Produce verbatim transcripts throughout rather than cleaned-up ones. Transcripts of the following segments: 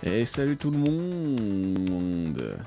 Et salut tout le monde.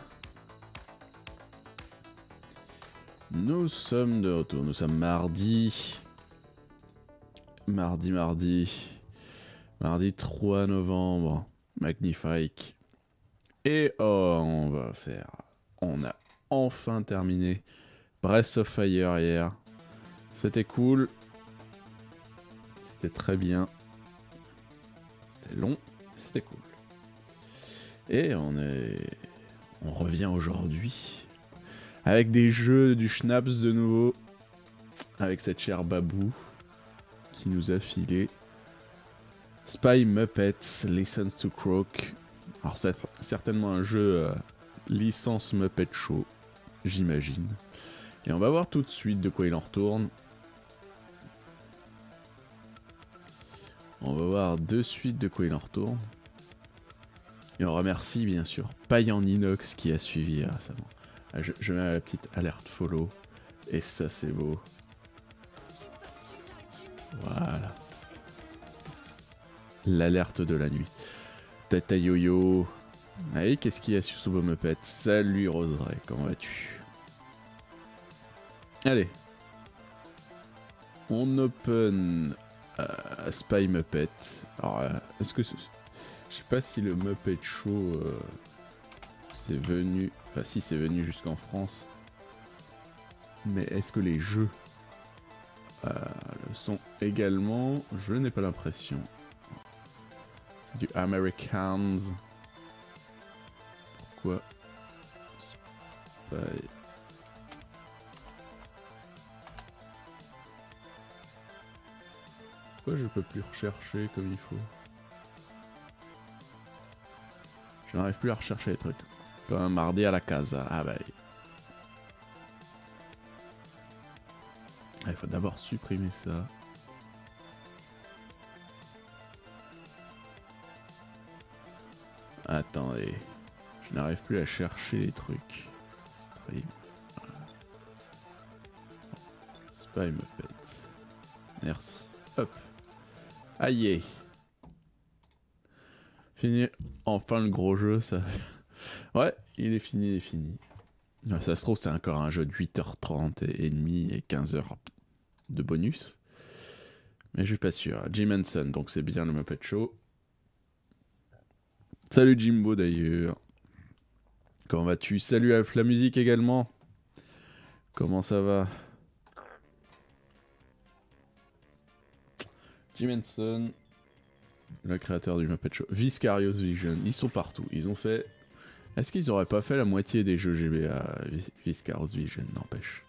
Nous sommes de retour, nous sommes mardi. Mardi, mardi. Mardi trois novembre. Magnifique. Et oh, on va faire... On a enfin terminé Breath of Fire hier. C'était cool. C'était très bien. C'était long. C'était cool. Et on est... On revient aujourd'hui avec des jeux du Schnapps de nouveau. Avec cette chère Babou qui nous a filé Spy Muppets Listens to Croak. Alors c'est certainement un jeu euh, licence Muppet Show, j'imagine. Et on va voir tout de suite de quoi il en retourne. On va voir de suite de quoi il en retourne. Et on remercie bien sûr Paille en inox qui a suivi récemment. Ah, je, je mets la petite alerte follow. Et ça c'est beau. Voilà. L'alerte de la nuit. Tata Yo-Yo. Allez, qu'est-ce qu'il y a sur ce beau Muppet? Salut Roseray, comment vas-tu? Allez. On open euh, Spy Muppet. Alors, euh, est-ce que... Je sais pas si le Muppet Show euh, c'est venu... Enfin si, c'est venu jusqu'en France. Mais est-ce que les jeux euh, le sont également? Je n'ai pas l'impression. C'est du Americans. Pourquoi Spy... Pourquoi je peux plus rechercher comme il faut? Je n'arrive plus à rechercher les trucs. Comme un mardi à la casa. Ah bah... Il faut d'abord supprimer ça. Attendez. Je n'arrive plus à chercher les trucs. Stream. Voilà. Spy Muppet. Merci. Hop. Aïe. Fini. Enfin le gros jeu, ça... Ouais, il est fini, il est fini. Ça se trouve, c'est encore un jeu de huit heures trente et demi et quinze heures de bonus. Mais je suis pas sûr. Jim Henson, donc c'est bien le Muppet Show. Salut Jimbo d'ailleurs. Comment vas-tu? Salut Alf la musique également. Comment ça va? Jim Henson, le créateur du Muppet Show. Vicarious Vision, ils sont partout. Ils ont fait... Est-ce qu'ils auraient pas fait la moitié des jeux G B A Vicarious Vision? N'empêche.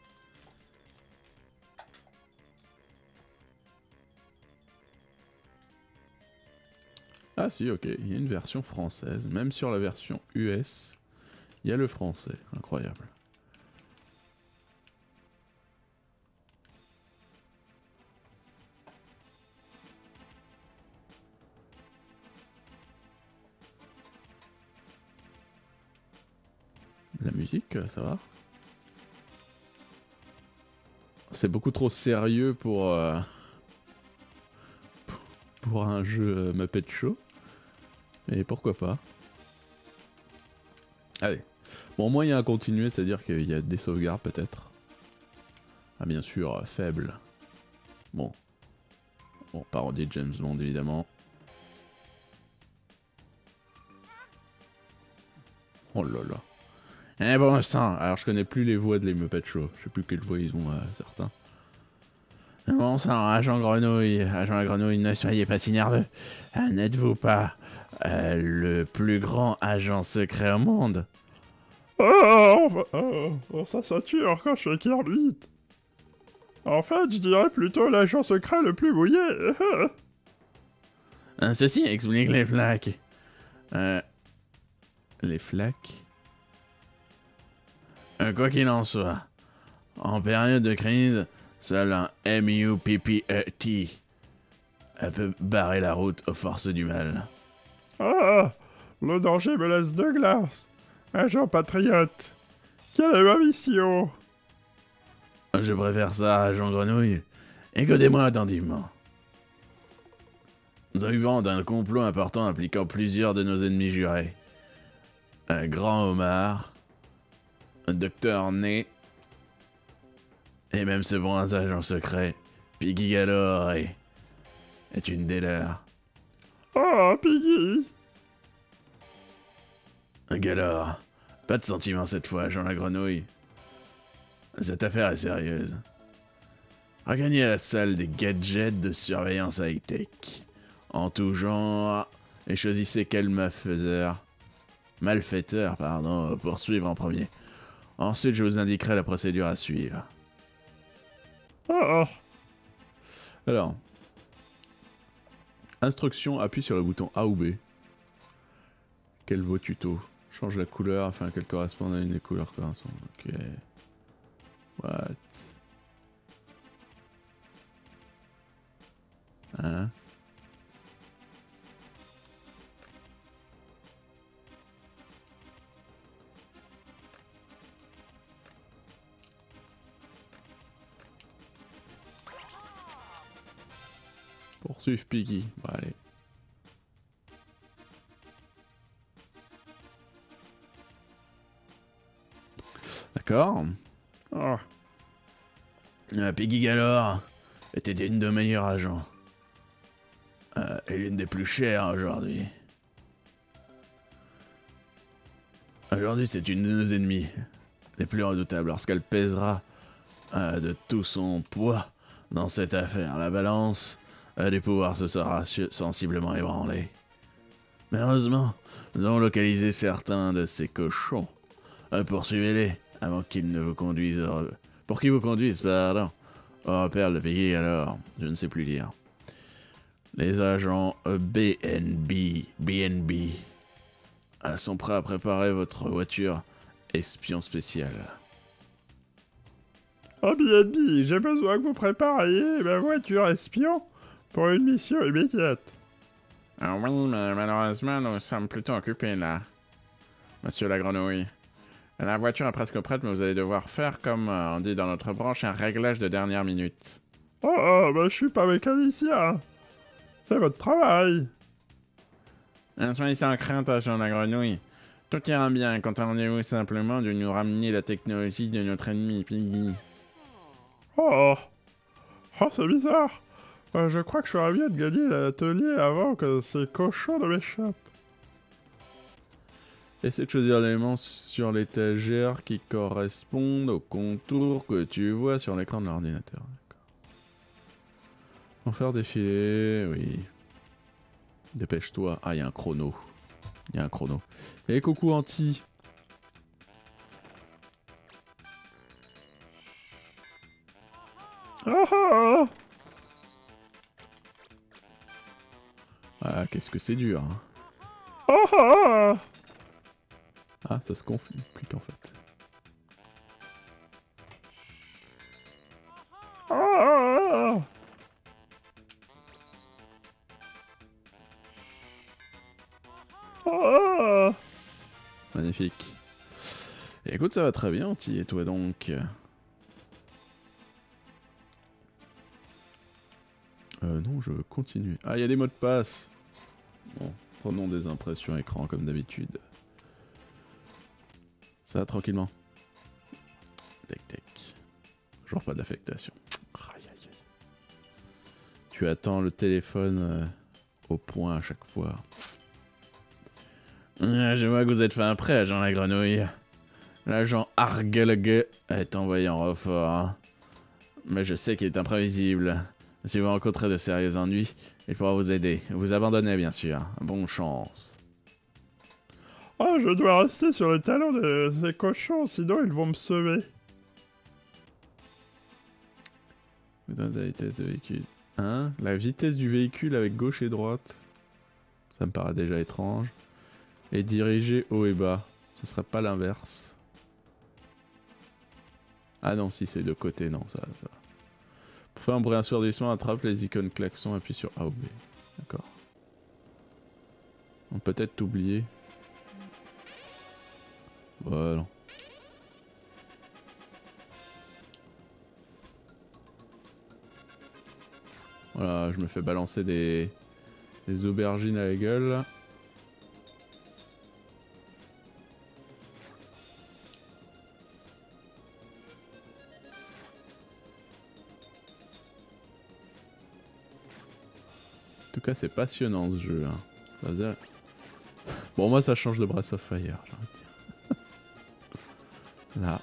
Ah si, ok. Il y a une version française. Même sur la version U S, il y a le français. Incroyable. La musique, ça va? C'est beaucoup trop sérieux pour, euh, pour un jeu Muppet Show. Mais pourquoi pas? Allez. Bon, au moins il y a à continuer, c'est-à-dire qu'il y a des sauvegardes peut-être. Ah bien sûr, euh, faible. Bon. Bon, parodie de James Bond évidemment. Oh là là. Eh bon sang, alors je connais plus les voix de les Muppet Show. Je sais plus quelles voix ils ont euh, certains. Eh bon sang, agent Grenouille, agent la Grenouille, ne soyez pas si nerveux. Euh, N'êtes-vous pas euh, le plus grand agent secret au monde? Oh, oh, oh, ça sature quand je suis Kermit. En fait, je dirais plutôt l'agent secret le plus mouillé. euh, Ceci explique les flaques. Euh, les flaques euh, Quoi qu'il en soit, en période de crise, seul un M U P P E T peut barrer la route aux forces du mal. Ah, le danger me laisse de glace. Agent patriote, quelle est ma mission? Je préfère ça, agent Grenouille. Écoutez-moi attentivement. Nous arrivons d'un complot important impliquant plusieurs de nos ennemis jurés. Un grand homard, un docteur né, et même ce bon agent secret, Piggy Galore est, est une des leurs. Oh, Piggy! Galore, pas de sentiments cette fois, Jean la Grenouille. Cette affaire est sérieuse. Regagnez la salle des gadgets de surveillance high-tech, en tout genre, et choisissez quel malfaiseur, malfaiteur, pardon, poursuivre en premier. Ensuite, je vous indiquerai la procédure à suivre. Oh! Alors, instruction, appuie sur le bouton A ou B. Quel beau tuto. Change la couleur afin qu'elle corresponde à une des couleurs correspondantes. Ok. What? Hein? Poursuivre Piggy. Bon, allez. D'accord. Oh. Euh, Piggy Galore était une de nos meilleurs agents. Euh, et l'une des plus chères aujourd'hui. Aujourd'hui, c'est une de nos ennemis, les plus redoutables, lorsqu'elle pèsera euh, de tout son poids dans cette affaire. La balance euh, du pouvoir se sera sensiblement ébranlée. Mais heureusement, nous avons localisé certains de ces cochons. Euh, poursuivez-les avant qu'ils ne vous conduisent... Au... Pour qu'ils vous conduisent, pardon. Au repère de Piggy Galore, je ne sais plus lire. Les agents B N B, B N B sont prêts à préparer votre voiture espion spéciale. Oh, B N B, j'ai besoin que vous prépariez ma voiture espion pour une mission immédiate. Ah oui, mais malheureusement, nous sommes plutôt occupés là, monsieur la grenouille. La voiture est presque prête, mais vous allez devoir faire, comme euh, on dit dans notre branche, un réglage de dernière minute. Oh, oh, bah je suis pas mécanicien. C'est votre travail. Ne soyez sans crainte, agent la grenouille. Tout ira bien, contentez-vous simplement de nous ramener la technologie de notre ennemi, Piggy. Oh, oh c'est bizarre. Euh, je crois que je ferais bien de gagner l'atelier avant que ces cochons ne m'échappent. Essaie de choisir l'élément sur l'étagère qui correspondent au contour que tu vois sur l'écran de l'ordinateur. En faire défiler, oui. Dépêche-toi. Ah, il y a un chrono. Il y a un chrono. Et coucou Anti. Oh, oh. Ah, qu'est-ce que c'est dur. Hein. Oh, oh. Ah, ça se complique en fait. Oh. Oh. Magnifique. Et écoute, ça va très bien, Anti. Et toi donc? Euh, non, je continue. Ah, il y a des mots de passe. Bon, prenons des impressions écran comme d'habitude. Ça, tranquillement. Tac, tac. Toujours pas d'affectation. Aïe, aïe, aïe. Tu attends le téléphone euh, au point à chaque fois. Ah, je vois que vous êtes fin prêt, agent la grenouille. L'agent Argelgue est envoyé en renfort. Hein. Mais je sais qu'il est imprévisible. Si vous rencontrez de sérieux ennuis, il pourra vous aider. Vous abandonnez, bien sûr. Bonne chance. Oh, je dois rester sur les talons de ces cochons, sinon ils vont me semer. La vitesse de véhicule. Hein? La vitesse du véhicule avec gauche et droite. Ça me paraît déjà étrange. Et diriger haut et bas. Ce serait pas l'inverse. Ah non, si c'est de côté, non, ça, ça. Pour faire un bruit assourdissement, attrape les icônes klaxon, appuie sur A ou B. D'accord. On peut peut-être t'oublier. Voilà. Voilà, je me fais balancer des, Les aubergines à la gueule. En tout cas, c'est passionnant ce jeu. Hein. Bon, moi, ça change de Breath of Fire, j'ai envie de dire. Là.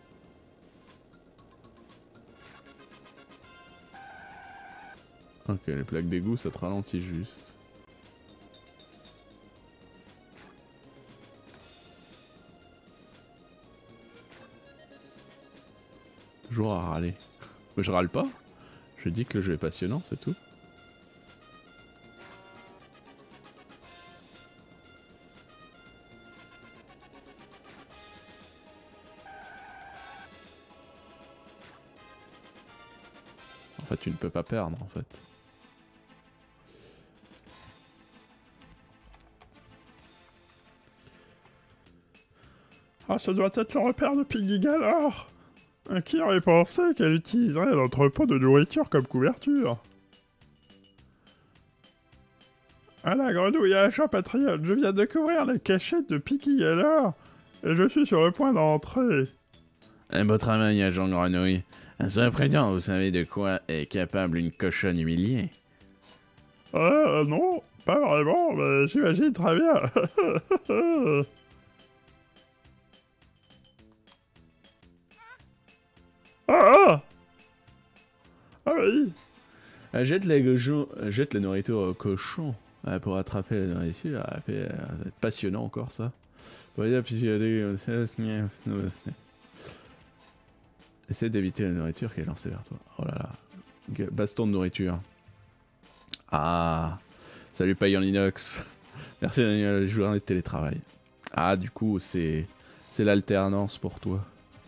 Ok, les plaques d'égout, ça te ralentit juste. Toujours à râler. Mais je râle pas. Je dis que le jeu est passionnant, c'est tout. En fait, tu ne peux pas perdre, en fait. Ah, ça doit être le repère de Piggy Galore. Qui aurait pensé qu'elle utiliserait un entrepôt de nourriture comme couverture? Ah, la grenouille à Jean Patriote, je viens de découvrir la cachette de Piggy Galore et je suis sur le point d'entrer. Un beau travail, agent Grenouille. Soyez prudent, vous savez de quoi est capable une cochonne humiliée? Euh, non, pas vraiment, mais j'imagine très bien. Ah, ah oui. Euh, jette, la gojo- jette la nourriture au cochon euh, pour attraper la nourriture. Ah, puis, euh, ça va être passionnant encore ça. Voilà, puis il y a des... Essaie d'éviter la nourriture qui est lancée vers toi. Oh là là. Baston de nourriture. Ah. Salut Payan Linux. Merci la journée de télétravail. Ah, du coup, c'est c'est l'alternance pour toi.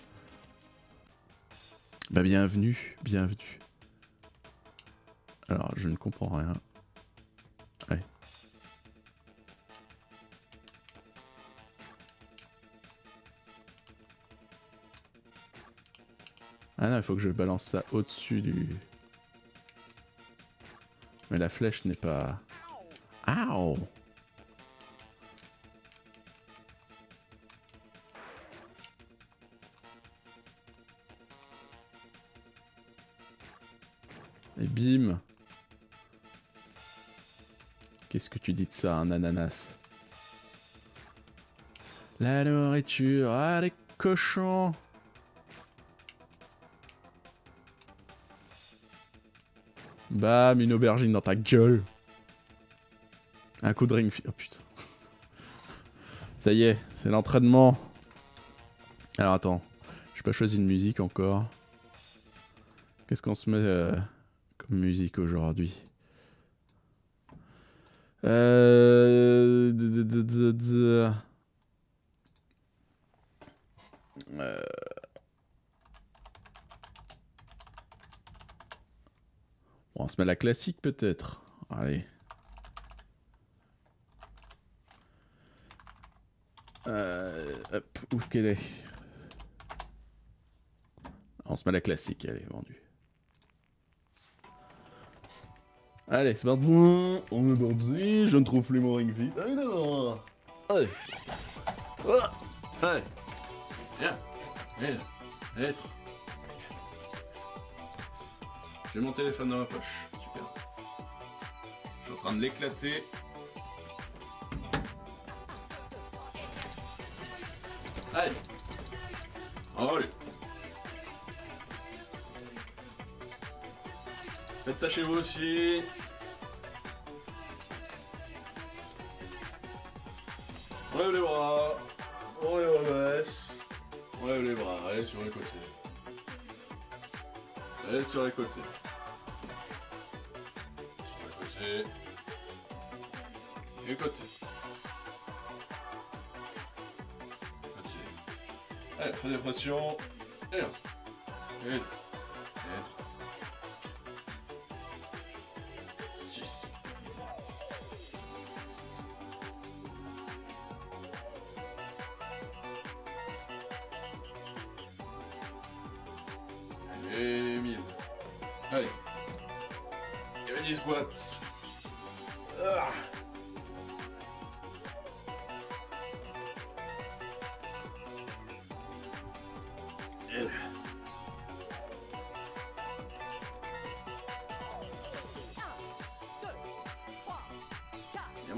Bah bienvenue, bienvenue. Alors, je ne comprends rien. Ouais. Ah non, il faut que je balance ça au-dessus du... Mais la flèche n'est pas... Ow! Et bim! Qu'est-ce que tu dis de ça, un ananas? La nourriture, ah les cochons! Bam, une aubergine dans ta gueule! Un coup de ring... Oh putain. Ça y est, c'est l'entraînement. Alors attends, j'ai pas choisi de musique encore. Qu'est-ce qu'on se met euh, comme musique aujourd'hui? Euh... euh... Bon, on se met la classique peut-être. Allez. Euh... Hop, où qu'elle est? On se met la classique, elle est vendue. Allez, c'est parti. On est parti. Je ne trouve plus mon ring fit. Allez, non. Allez. Ah. Allez. Viens. Viens. Être. J'ai mon téléphone dans ma poche. Super. Je suis en train de l'éclater. Allez. Allez. Faites ça chez vous aussi. On lève les bras. On les rebaisse. On lève les bras. Allez sur les côtés. Allez sur les côtés. Sur les côtés. Les côtés. Côtés. Allez, fais des pressions. Et là. Et là. Et mille. Allez. Il y avait dix squats. Ah.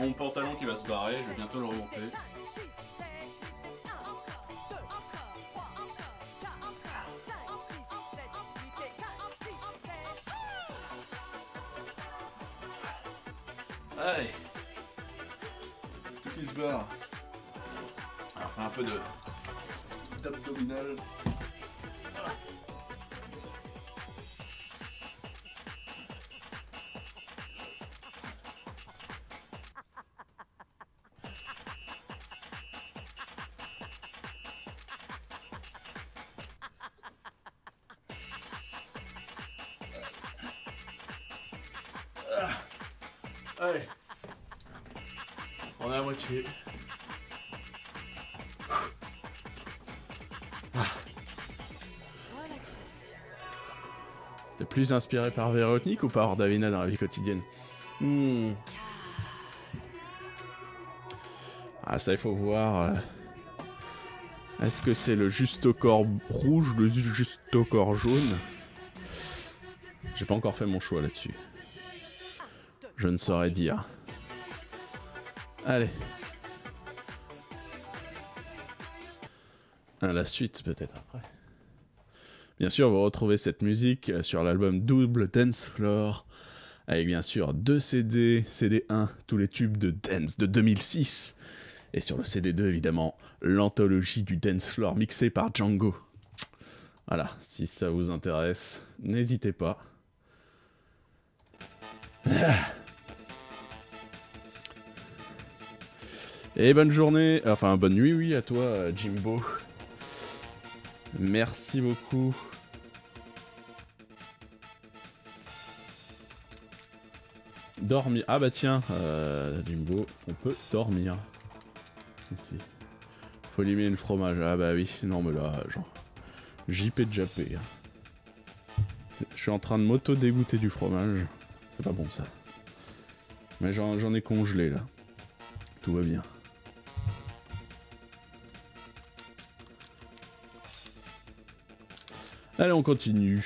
mon pantalon qui va se barrer, je vais bientôt le remonter. Allez, tout qui se barre. Alors, on fait un peu de d'abdominal. Allez, on est à moitié. Ah. T'es plus inspiré par Véronique ou par Davina dans la vie quotidienne? hmm. Ah ça il faut voir. Euh... Est-ce que c'est le juste au corps rouge ou le juste au corps jaune? J'ai pas encore fait mon choix là-dessus. Je ne saurais dire. Allez. À la suite peut-être après. Bien sûr, vous retrouvez cette musique sur l'album Double Dance Floor, avec bien sûr deux C D, C D un, tous les tubes de dance de deux mille six, et sur le C D deux évidemment, l'anthologie du dance floor mixée par Django. Voilà, si ça vous intéresse, n'hésitez pas. Ah. Et bonne journée, enfin bonne nuit oui à toi Jimbo. Merci beaucoup. Dormir. Ah bah tiens, euh, Jimbo, on peut dormir. Ici. Faut éliminer le fromage. Ah bah oui, non mais là, genre, J P de Japé. Je suis en train de m'auto-dégoûter du fromage. C'est pas bon ça. Mais j'en ai congelé là. Tout va bien. Allez, on continue.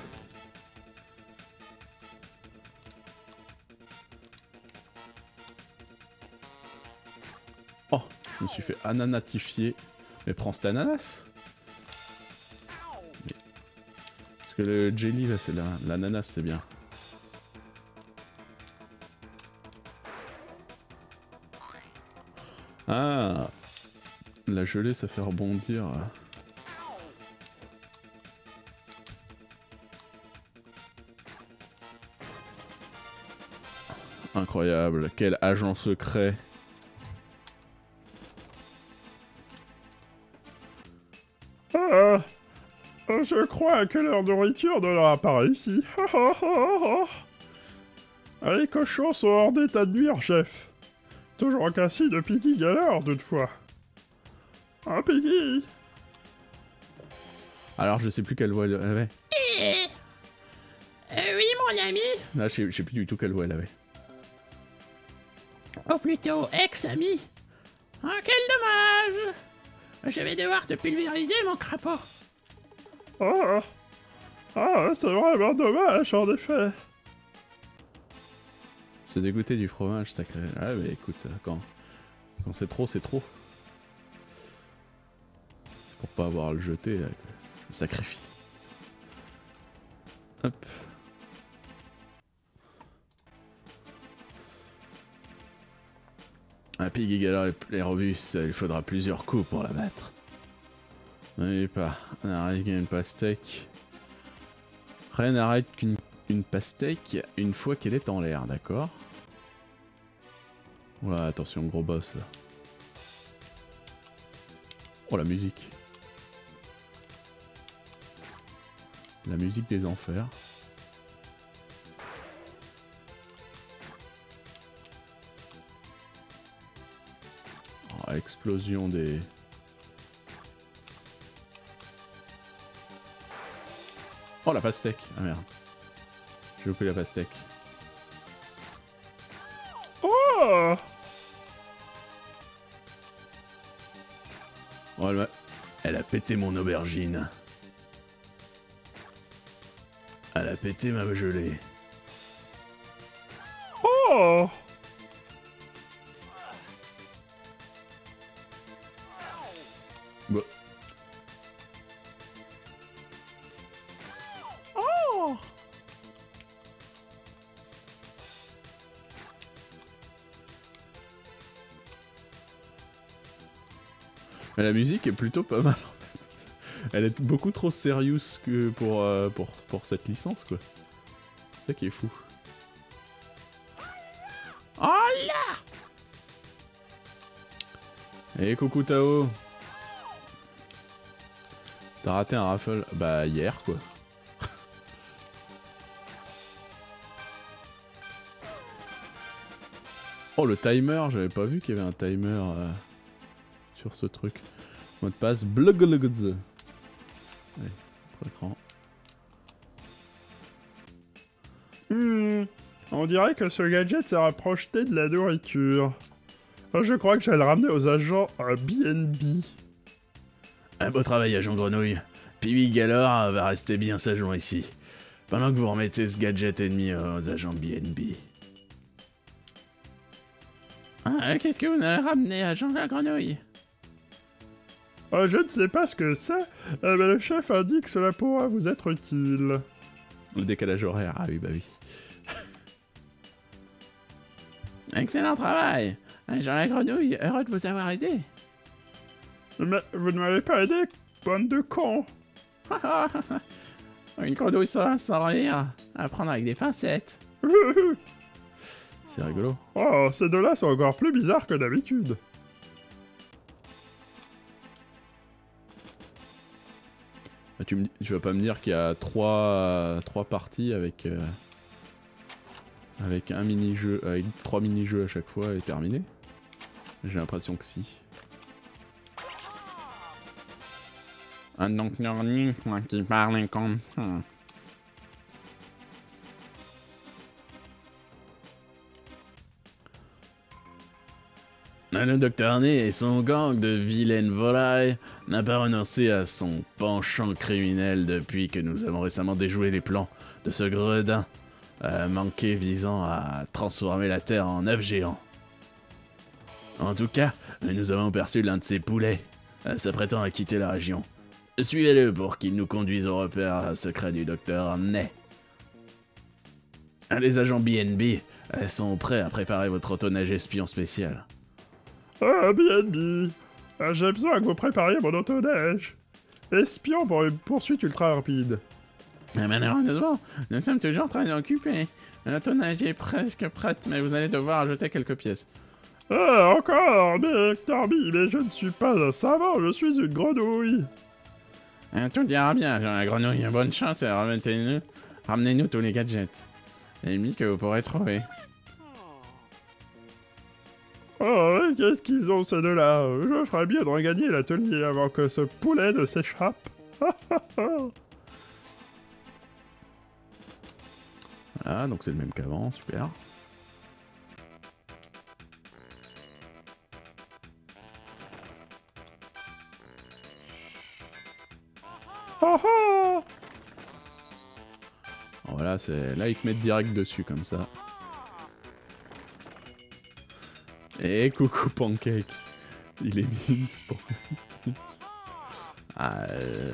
Oh, je me suis fait ananatifier. Mais prends cet ananas. Mais... Parce que le jelly là, c'est l'ananas, c'est bien. Ah, la gelée, ça fait rebondir. Incroyable, quel agent secret. Ah, je crois que leur nourriture ne leur a pas réussi. Les cochons sont hors d'état de nuire, chef. Toujours en cassis de Piggy galore, toutefois. Ah, Piggy! Alors, je sais plus quelle voix elle avait. Euh, euh, oui, mon ami. Là, je sais, je sais plus du tout quelle voix elle avait. Ou plutôt, ex-ami. Oh, quel dommage. Je vais devoir te pulvériser, mon crapaud. Ah, ah c'est vraiment dommage, en effet. Se dégoûter du fromage, sacré. Ah, mais écoute, quand, quand c'est trop, c'est trop. C'est pour pas avoir à le jeter, là, que je me sacrifie. Hop. Un Piggy galore est robuste, il faudra plusieurs coups pour la battre. Oui, pas. On arrête qu'une pastèque. Rien n'arrête qu'une une pastèque une fois qu'elle est en l'air, d'accord? Ouais, attention, gros boss là. Oh, la musique. La musique des enfers. Oh, explosion des... Oh, la pastèque. Ah merde. J'ai loupé la pastèque. Oh! Oh, elle, elle a pété mon aubergine. Elle a pété ma gelée. Oh! Mais la musique est plutôt pas mal. Elle est beaucoup trop sérieuse que pour, euh, pour, pour cette licence, quoi. C'est ça qui est fou. Oh là! Et coucou Tao. T'as raté un raffle? Bah hier, quoi. Oh, le timer, j'avais pas vu qu'il y avait un timer euh, sur ce truc. Mot de passe, blogologz. Allez, autre écran. Hmm, on dirait que ce gadget sert à projeter de la nourriture. Oh, je crois que je vais le ramener aux agents à B and B. Un beau travail, agent Grenouille. Piwi Galore va rester bien sagement ici. Pendant que vous remettez ce gadget ennemi aux agents B and B. Ah, qu'est-ce que vous avez ramené à Jean la Grenouille? Oh, je ne sais pas ce que c'est, euh, mais le chef a dit que cela pourra vous être utile. Le décalage horaire, ah oui, bah oui. Excellent travail! Jean la Grenouille, heureux de vous avoir aidé. Mais vous ne m'avez pas aidé, bande de cons. Une grenouille sans, sans rire, à prendre avec des pincettes. C'est rigolo. Oh, ces deux-là sont encore plus bizarres que d'habitude. Ah, tu, me, tu vas pas me dire qu'il y a trois, trois parties avec, euh, avec un mini-jeu, avec trois mini-jeux à chaque fois et terminé? J'ai l'impression que si. Un donc moi qui parle comme ça. Le docteur Ney et son gang de vilaines volailles n'a pas renoncé à son penchant criminel depuis que nous avons récemment déjoué les plans de ce gredin euh, manqué visant à transformer la Terre en œuf géant. En tout cas, nous avons perçu l'un de ses poulets, euh, s'apprêtant à quitter la région. Suivez-le pour qu'il nous conduise au repère secret du docteur Ney. Les agents B and B euh, sont prêts à préparer votre autonage espion spécial. Ah, B and B. Ah, j'ai besoin que vous prépariez mon autoneige. Espion pour une poursuite ultra rapide. Malheureusement, nous sommes toujours très occupés. L'autonage est presque prête, mais vous allez devoir ajouter quelques pièces. Ah, encore, mais Tarby, mais je ne suis pas un savant, je suis une grenouille. Tout ira bien, Jean la Grenouille. Bonne chance et ramenez-nous ramenez-nous tous les gadgets. Ennemis que vous pourrez trouver. Oh, qu'est-ce qu'ils ont ces deux-là? Je ferais bien de regagner l'atelier avant que ce poulet ne s'échappe. Voilà, donc c'est le même qu'avant, super. Voilà, c'est là ils te mettent direct dessus comme ça. Et coucou Pancake. Il est mis pour... ah, euh...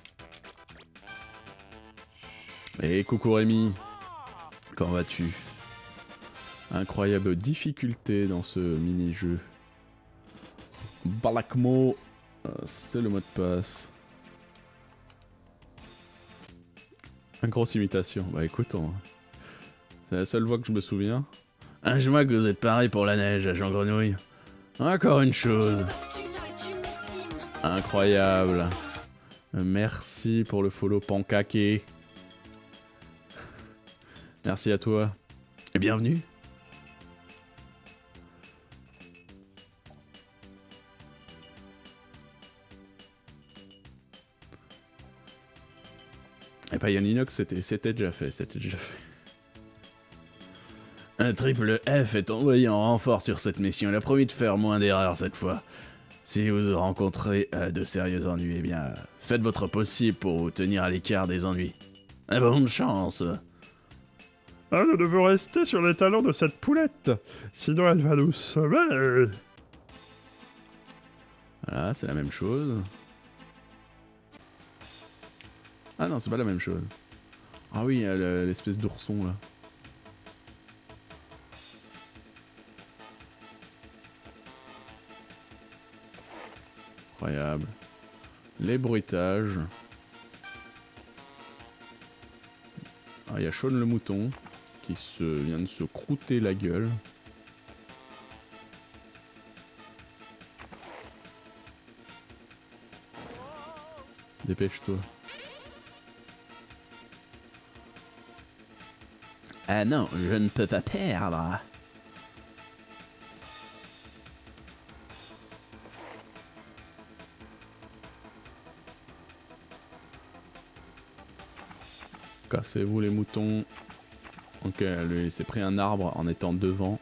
Et coucou Rémi. Comment vas-tu? Incroyable difficulté dans ce mini-jeu. Balakmo, euh, c'est le mot de passe. Une grosse imitation. Bah écoute, on... c'est la seule voix que je me souviens. Ah, je vois que vous êtes pareil pour la neige, agent Grenouille. Encore une chose. Incroyable. Merci pour le follow Pancake. Merci à toi. Et bienvenue. Et pas Yaninox, c'était c'était déjà fait, c'était déjà fait. Un triple F est envoyé en renfort sur cette mission. Il a promis de faire moins d'erreurs cette fois. Si vous rencontrez euh, de sérieux ennuis, eh bien, euh, faites votre possible pour vous tenir à l'écart des ennuis. Et bonne chance. Ah, nous devons rester sur les talons de cette poulette, sinon elle va nous semer. Voilà, c'est la même chose. Ah non, c'est pas la même chose. Ah oui, il y a l'espèce d'ourson là. Incroyable. Les bruitages. Ah, il y a Sean le mouton qui se vient de se croûter la gueule. Dépêche-toi. Ah non, je ne peux pas perdre. Cassez-vous les moutons. Ok, lui il s'est pris un arbre en étant devant.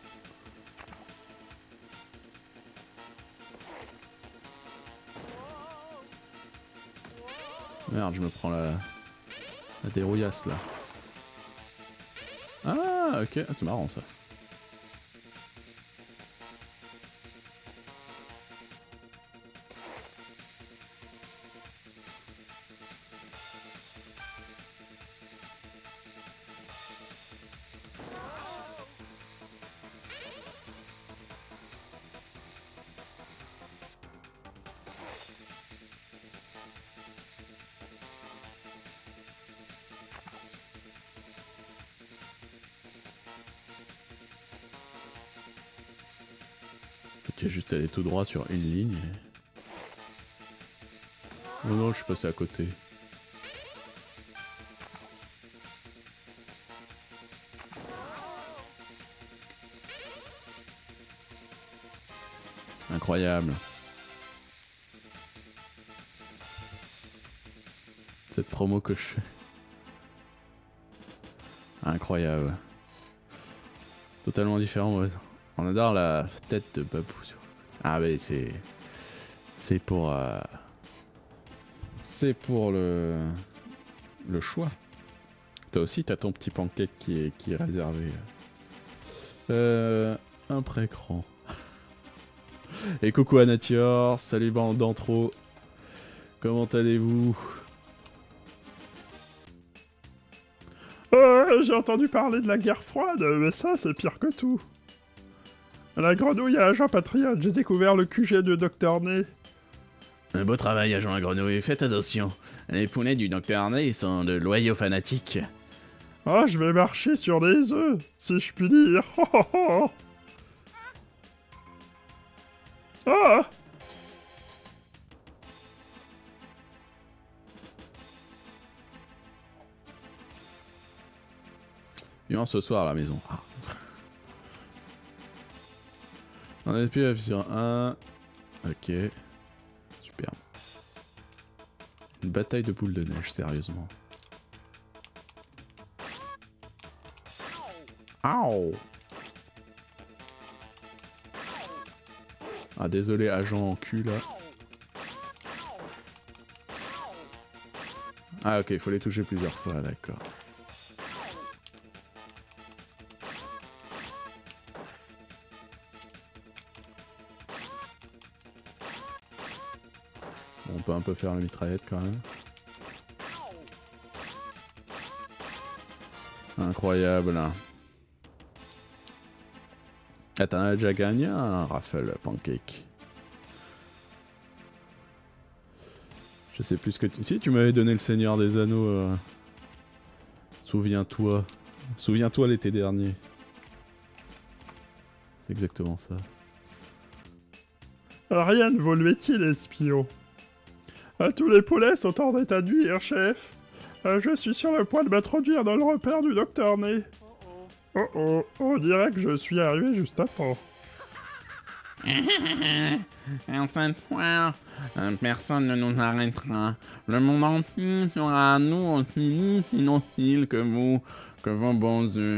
Merde, je me prends la, la dérouillasse là. Ah, ok, ah, c'est marrant ça. Tu es juste allé tout droit sur une ligne. Oh non, je suis passé à côté. Incroyable. Cette promo que je fais. Incroyable. Totalement différent, ouais. On adore la tête de Babou. Ah mais c'est... C'est pour... Euh... C'est pour le... Le choix. Toi aussi t'as ton petit pancake qui est, qui est réservé. Euh... Un pré-écran. Et coucou à Nature, salut bande d'entro. Comment allez-vous? Euh, j'ai entendu parler de la guerre froide, mais ça c'est pire que tout. La grenouille à agent patriote, j'ai découvert le Q G de Docteur Ney. Un beau travail, agent la grenouille, faites attention. Les poulets du Docteur Ney sont de loyaux fanatiques. Oh, je vais marcher sur des œufs, si je puis dire. Oh, oh, oh. Ah. Vivant ce soir à la maison. Ah. On est plus sur un. Ok. Super. Une bataille de boules de neige, sérieusement. Ow. Ah désolé agent en cul là. Ah ok, il faut les toucher plusieurs fois, d'accord. Bon, on peut un peu faire la mitraillette quand même. Incroyable. Ah, t'en as déjà gagné un raffle pancake. Je sais plus ce que tu... Si, tu m'avais donné le Seigneur des Anneaux. Euh... Souviens-toi. Souviens-toi l'été dernier. C'est exactement ça. Rien ne vaut le métier d'espion. Euh, tous les poulets sont en état de nuire, chef. Euh, je suis sur le point de m'introduire dans le repère du Docteur Ney. Oh oh, on dirait que je suis arrivé juste à temps. En cette fois, personne ne nous arrêtera. Le monde entier sera à nous aussi inutile que vous, que vos bons yeux.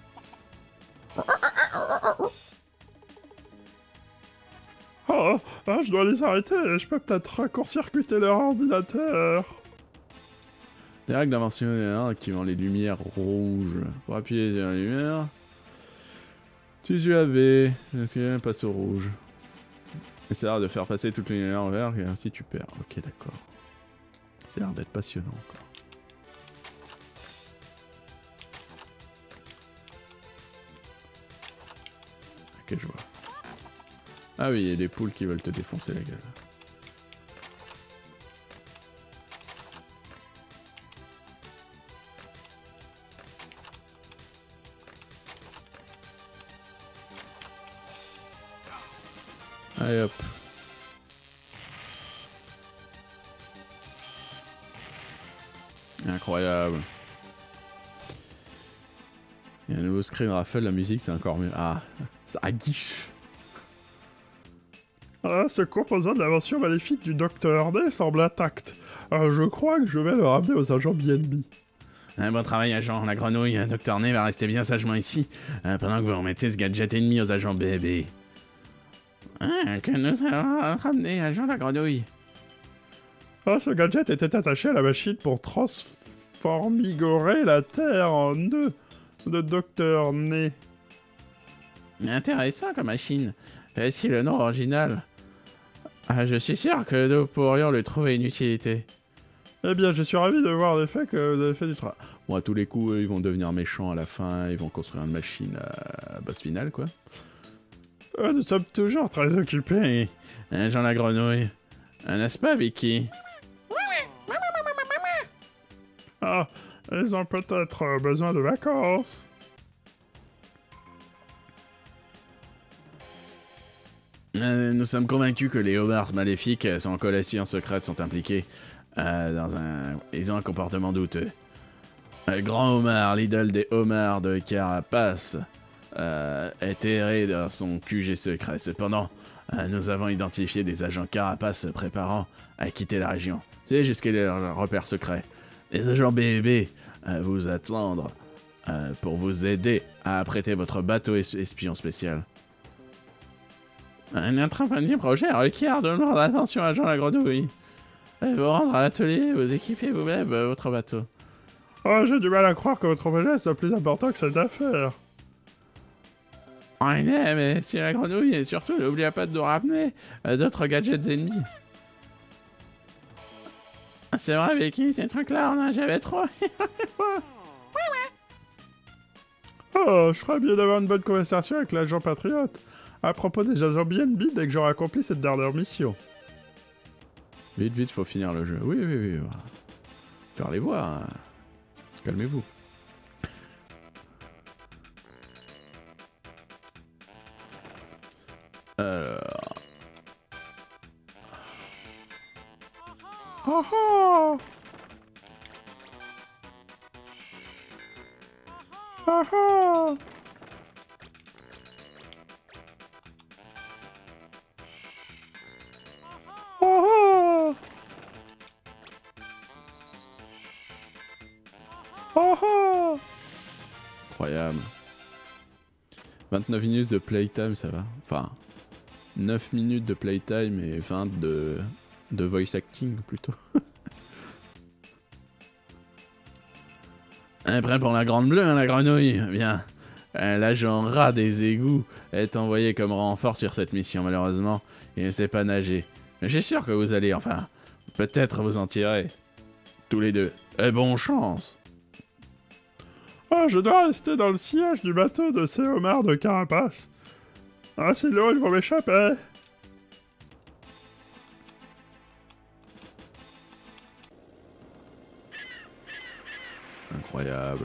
Oh, ah, je dois les arrêter, je peux peut-être raccourt-circuiter leur ordinateur. Les règles d'invention activant les lumières rouges. Pour appuyer sur la lumière, tu suis A V, passe au rouge. Essaiera de faire passer toutes les lumières en vert et ainsi tu perds. Ok, d'accord. Ça a l'air d'être passionnant encore. Ok, je vois. Ah oui, il y a des poules qui veulent te défoncer la gueule. Allez hop. Incroyable. Il y a un nouveau screen raffle, la musique c'est encore mieux. Ah, ça aguiche. Ah, ce composant de l'invention maléfique du docteur D semble intact. Euh, je crois que je vais le ramener aux agents B N B. Un bon travail, agent. La grenouille, docteur Ney va rester bien sagement ici, euh, pendant que vous remettez ce gadget ennemi aux agents B B. Ah, que nous allons ramener, agent la grenouille. Ah, ce gadget était attaché à la machine pour transformigorer la Terre en nœud de docteur Ney. Intéressant comme machine. Et si le nom original... Ah, je suis sûr que nous pourrions lui trouver une utilité. Eh bien, je suis ravi de voir l'effet que vous avez fait du travail. Bon, à tous les coups, eux, ils vont devenir méchants à la fin, ils vont construire une machine à boss final, quoi. Ah, nous sommes toujours très occupés. Agent la grenouille. N'est-ce pas, Vicky? Ah, ils ont peut-être euh, besoin de vacances. Euh, nous sommes convaincus que les homards maléfiques sont en collation secrète sont impliqués euh, dans un... Ils ont un comportement douteux. Un grand homard, l'idole des homards de Carapace, euh, est erré dans son Q G secret. Cependant, euh, nous avons identifié des agents Carapace se préparant à quitter la région. C'est jusqu'à leur repère secret. Les agents B B euh, vous attendre euh, pour vous aider à apprêter votre bateau es espion spécial. Un intrapanier projet requiert de lourde attention, agent la grenouille. Et vous rendre à l'atelier, vous équipez vous-même euh, votre bateau. Oh, j'ai du mal à croire que votre projet soit plus important que cette affaire. Oh, il est, mais si la grenouille, et surtout, n'oubliez pas de nous ramener euh, d'autres gadgets ennemis. C'est vrai, Vicky, ces trucs-là, on en a jamais trop. Oh, je ferais bien d'avoir une bonne conversation avec l'agent patriote à propos des agents B N B dès que j'aurai accompli cette dernière mission. Vite, vite, faut finir le jeu. Oui, oui, oui. Voilà. Faire les voix. Hein. Calmez-vous. Alors... Oh oh! Oh oh! Oh oh! Oh oh! Incroyable. vingt-neuf minutes de playtime, ça va. Enfin, neuf minutes de playtime et vingt de, de voice acting plutôt. Prêt pour la grande bleue, hein, la grenouille. Bien. Euh, L'agent rat des égouts est envoyé comme renfort sur cette mission, malheureusement. Il ne sait pas nager. Mais j'ai sûr que vous allez, enfin, peut-être vous en tirer. Tous les deux. Et bonne chance. Oh, je dois rester dans le sillage du bateau de ces homards de Carapace. Ah, sinon ils vont m'échapper. Incroyable.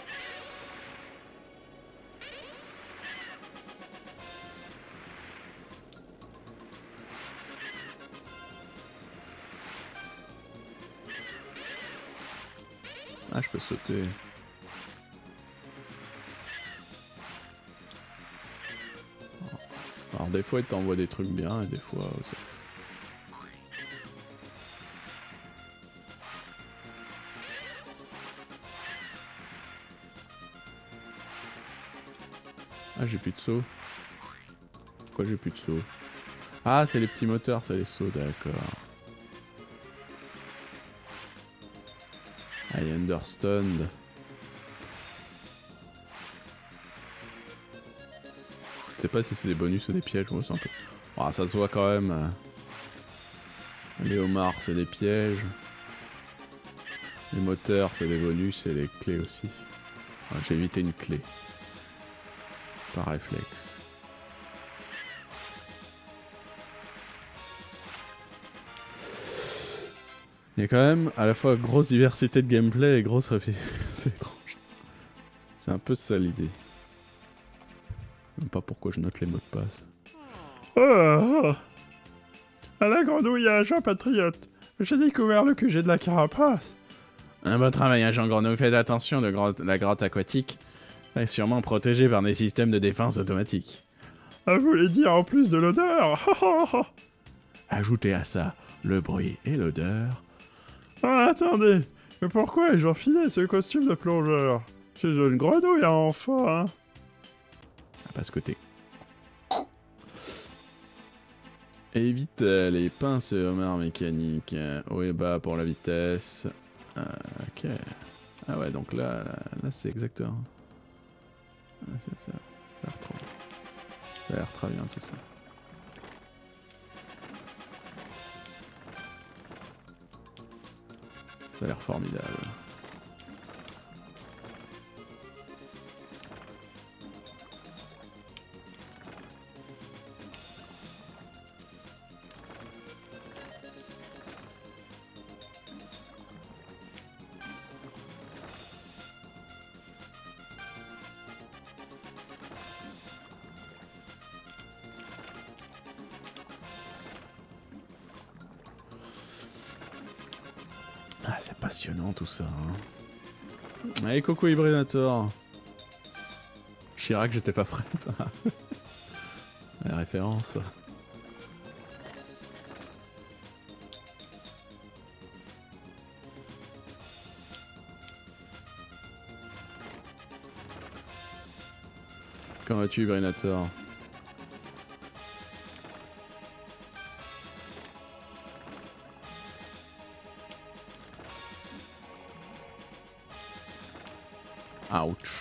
Ah, je peux sauter. Alors des fois il t'envoie des trucs bien et des fois ça... Ah, j'ai plus de saut. Pourquoi j'ai plus de saut? Ah, c'est les petits moteurs, c'est les sauts, d'accord. Ah, il y a Understunned. Je sais pas si c'est des bonus ou des pièges, moi c'est un peu... Ah, ça se voit quand même. Les homards, c'est des pièges. Les moteurs, c'est des bonus et les clés aussi. Ah, j'ai évité une clé. Par réflexe. Il y a quand même à la fois grosse diversité de gameplay et grosse rapidité. C'est étrange. C'est un peu ça l'idée. Même pas pourquoi je note les mots de passe. Oh, Oh, à la grenouille et agent patriote, j'ai découvert le Q G de la carapace. Un bon travail, agent Grenouille. Faites attention, de grotte- la grotte aquatique est sûrement protégée par des systèmes de défense automatiques. À vous les dire en plus de l'odeur. Ajoutez à ça le bruit et l'odeur. Ah, attendez, mais pourquoi ai-je enfilé ce costume de plongeur? C'est une grenouille enfin. Ah, pas ce côté. Évite euh, les pinces homards mécaniques. Euh, haut et bas pour la vitesse. Euh, ok. Ah ouais, donc là, là, là, c'est exactement. Ah, c'est ça. Ça a l'air trop bien. Ça a l'air très bien tout ça. Ça a l'air formidable. Ah, c'est passionnant tout ça. Hein. Allez, Coco Hybridator. Chirac, j'étais pas prête. La référence. Comment vas-tu, Hybridator? Ouch.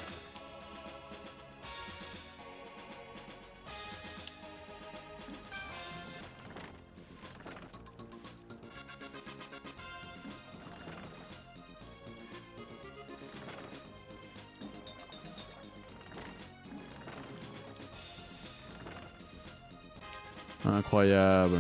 Incroyable.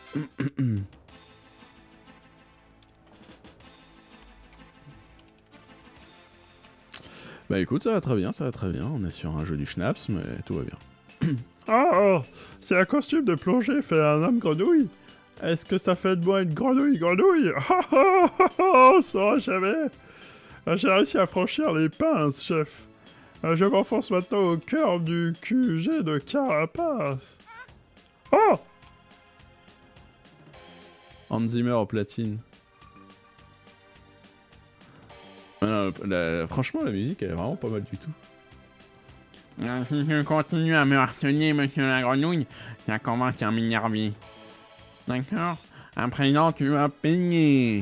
Bah écoute, ça va très bien, ça va très bien. On est sur un jeu du schnapps, mais tout va bien. Oh, c'est un costume de plongée fait un homme grenouille. Est-ce que ça fait de moi une grenouille grenouille? On saura jamais. J'ai réussi à franchir les pinces, chef. Je m'enfonce maintenant au cœur du Q G de carapace. Oh! Hans Zimmer au platine. Ah non, la- la- franchement, la musique, elle est vraiment pas mal du tout. Si je continue à me harceler, monsieur la grenouille, ça commence à m'énerver. D'accord? À présent, tu vas payer.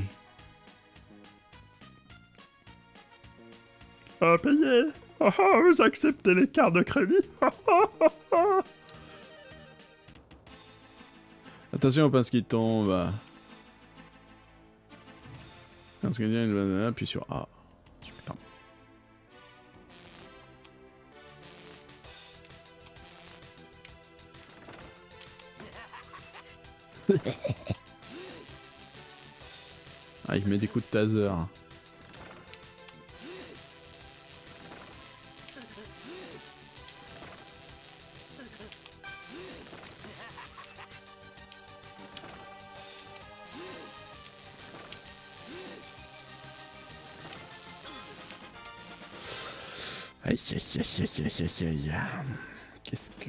À payer? Oh, oh, vous acceptez les cartes de crédit? Attention aux pinces qui tombent. Pince qui vient, puis sur A. Putain. Ah, il met des coups de taser. Aïe aïe aïe aïe aïe aïe aïe. Qu'est-ce que...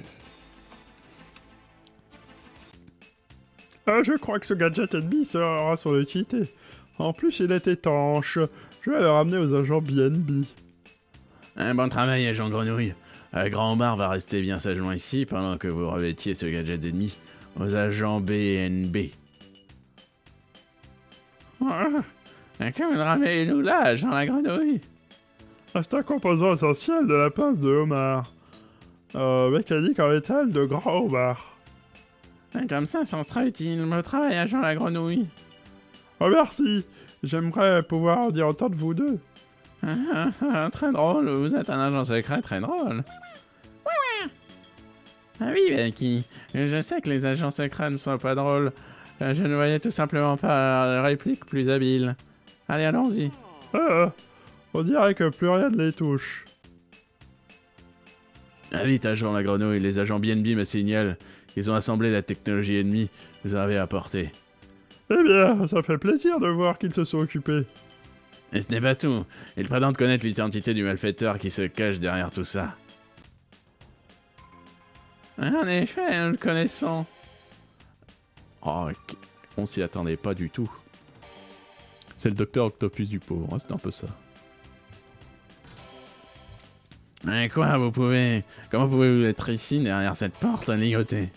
Ah, je crois que ce gadget ennemi sera son utilité. En plus, il est étanche. Je vais le ramener aux agents B N B. Un bon travail, agent Grenouille. Euh, Grand Omar va rester bien sagement ici pendant que vous revêtiez ce gadget ennemi aux agents B N B. Ah, Comment ramenez-nous là, agent la Grenouille? c'est un composant essentiel de la pince de homard. Euh, mécanique en métal de grand homard. Comme ça, ça sera utile. Me travail, agent la Grenouille. Oh, merci. J'aimerais pouvoir en dire autant de vous deux. Ah, ah, ah, très drôle, vous êtes un agent secret très drôle. Ouais, ouais. Ah oui, Becky, je sais que les agents secrets ne sont pas drôles. Euh, Je ne voyais tout simplement pas la réplique plus habile. Allez, allons-y. Ah, on dirait que plus rien ne les touche. Ah vite, agent la grenouille, les agents B N B me signalent qu'ils ont assemblé la technologie ennemie que vous avez apportée. Eh bien, ça fait plaisir de voir qu'ils se sont occupés. Et ce n'est pas tout. Ils prétendent connaître l'identité du malfaiteur qui se cache derrière tout ça. En effet, nous le connaissons. Oh, on s'y attendait pas du tout. C'est le docteur Octopus du pauvre, hein, c'est un peu ça. Mais quoi, vous pouvez... Comment pouvez-vous être ici, derrière cette porte, à ligoter?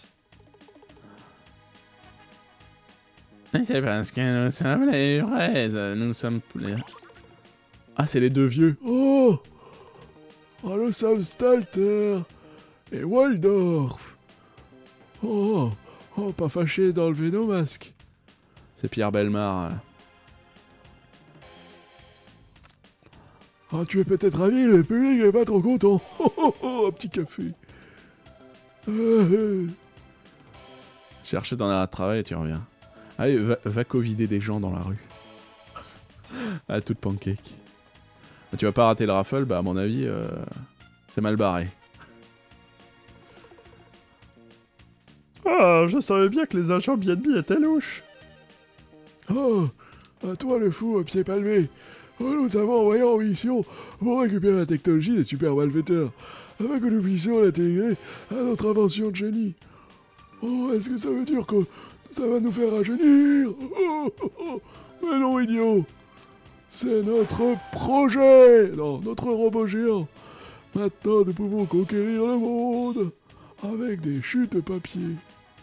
C'est parce que nous sommes les vrais, nous sommes... Les... Ah, c'est les deux vieux. Oh! Oh, nous sommes Stalter et Waldorf. Oh, oh, pas fâché d'enlever nos masques. C'est Pierre Bellemare. Ah, tu es peut-être ravi, le public est pas trop content. Oh, oh, oh, un petit café. Euh, Chercher dans un travail et tu reviens. Allez, va, va covider des gens dans la rue. Ah, toute pancake. Tu vas pas rater le raffle, bah à mon avis, euh, c'est mal barré. Ah, je savais bien que les agents B N B étaient louches. Oh, à toi le fou à pied palmé. Oh, nous avons envoyé en mission pour récupérer la technologie des super malfaiteurs, afin que nous puissions l'intégrer à notre invention de génie. Oh, est-ce que ça veut dire que ça va nous faire rajeunir? Oh, oh, oh. Mais non, idiot. C'est notre projet. Non, notre robot géant. Maintenant, nous pouvons conquérir le monde avec des chutes de papier.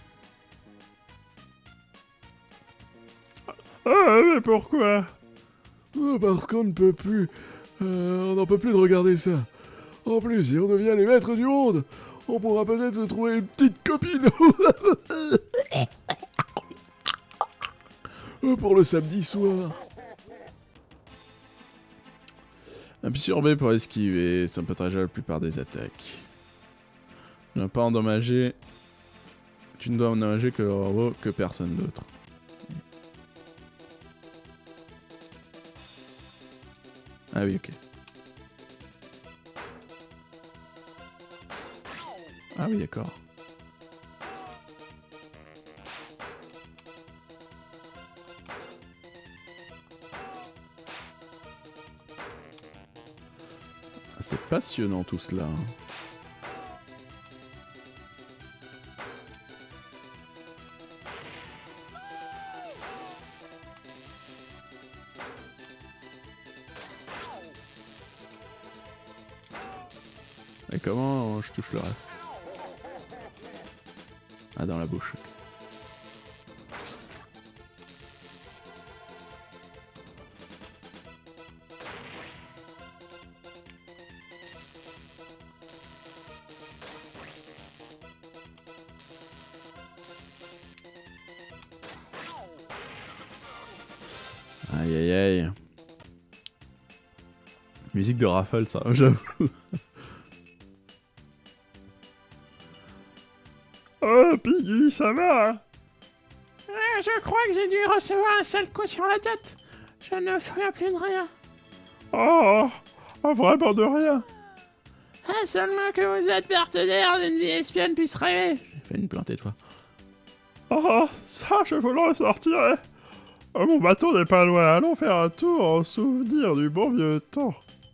Ah, mais pourquoi? Oh, parce qu'on ne peut plus... Euh, on n'en peut plus de regarder ça. En plus, si on devient les maîtres du monde, on pourra peut-être se trouver une petite copine. Pour le samedi soir. Appuie sur B pour esquiver, ça peut réagir la plupart des attaques. Ne pas endommager. Tu ne dois endommager que le robot, que personne d'autre. Ah oui, ok. Ah oui, d'accord. C'est passionnant tout cela. Hein. Et comment je touche le reste? Ah, dans la bouche. Aïe aïe aïe. Musique de rafale, ça, j'avoue. Oh, Piggy, ça va? Euh, je crois que j'ai dû recevoir un sale coup sur la tête. Je ne me souviens plus de rien. Oh, oh vraiment de rien. Ah, seulement que vous êtes partenaire d'une vie espionne puisse rêver. J'ai fait une plantée, toi. Oh, ça, je vous le ressortirai. Oh, mon bateau n'est pas loin. Allons faire un tour en souvenir du bon vieux temps.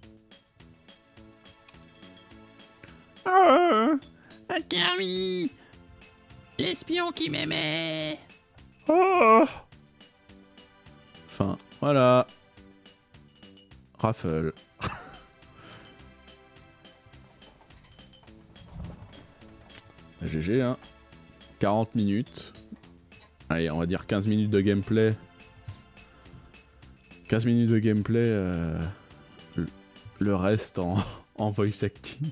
Ah, Ah, Kermit, l'espion qui m'aimait. oh. Enfin, voilà. Raffle. G G, hein. quarante minutes. Allez, on va dire quinze minutes de gameplay. quinze minutes de gameplay. Euh, le, le reste en, en voice acting.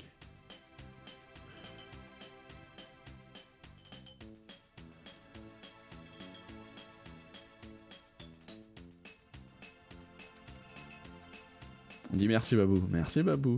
On dit merci Babou. Merci Babou.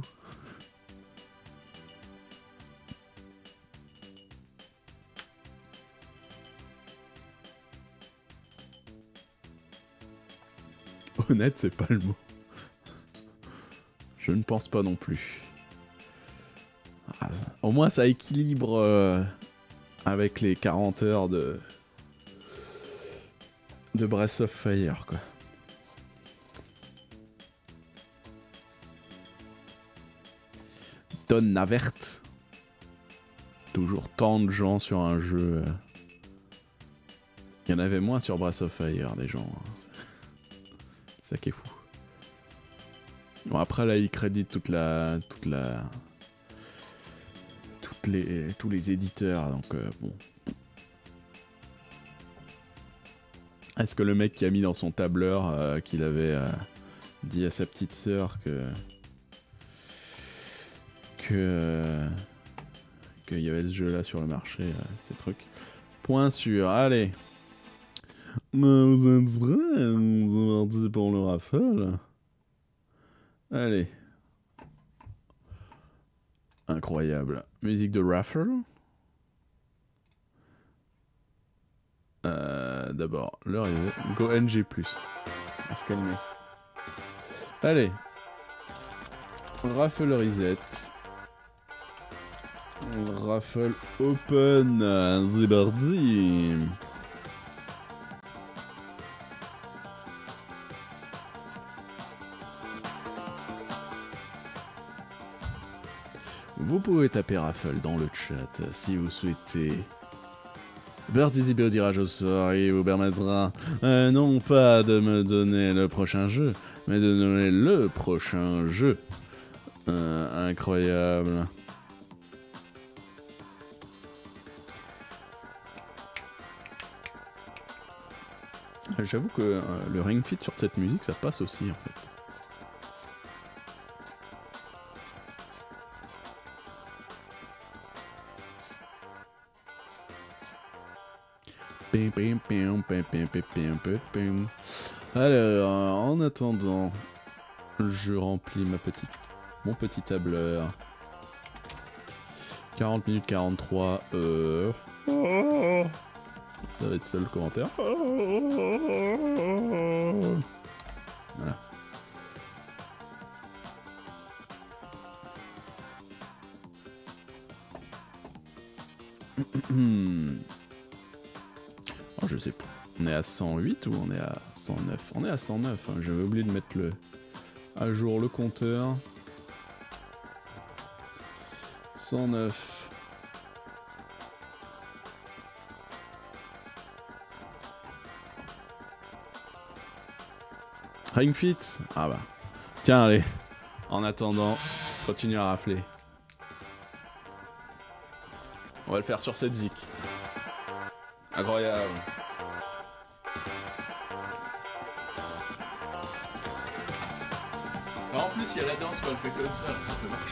Honnête, c'est pas le mot. Je ne pense pas non plus. Ah, Au moins ça équilibre euh, avec les quarante heures de de Breath of Fire quoi. Don Navert. Toujours tant de gens sur un jeu. Il y en avait moins sur Breath of Fire des gens. C'est ça qui est fou. Bon après là il crédite toute la toute la toutes les tous les éditeurs donc euh, bon. Est-ce que le mec qui a mis dans son tableur euh, qu'il avait euh, dit à sa petite sœur que que euh, qu'il y avait ce jeu là sur le marché, euh, ces trucs. Point sûr, allez. Mais vous êtes prêts? Vous êtes parti pour le raffle? Allez. Incroyable. Musique de raffle. Euh, D'abord, l'heure est... Go N G plus. On va se calmer. Allez. Raffle reset. Raffle open. C'est parti. Vous pouvez taper Raffle dans le chat si vous souhaitez participer au tirage au sort et vous permettra euh, non pas de me donner le prochain jeu, mais de donner le prochain jeu. Euh, incroyable. J'avoue que euh, le Ring Fit sur cette musique, ça passe aussi en fait. Alors, en attendant, je remplis ma petite, mon petit tableur. quarante minutes quarante-trois. Euh... Ça va être ça le commentaire. Voilà. Oh, je sais pas. On est à cent huit ou on est à cent neuf? On est à cent neuf. Hein. J'avais oublié de mettre le à jour le compteur. cent neuf. Ring Fit. Ah bah. Tiens, allez. En attendant, continue à rafler. On va le faire sur cette zik. Incroyable. Alors en plus, il y a la danse quand elle fait comme ça, ça peut marcher.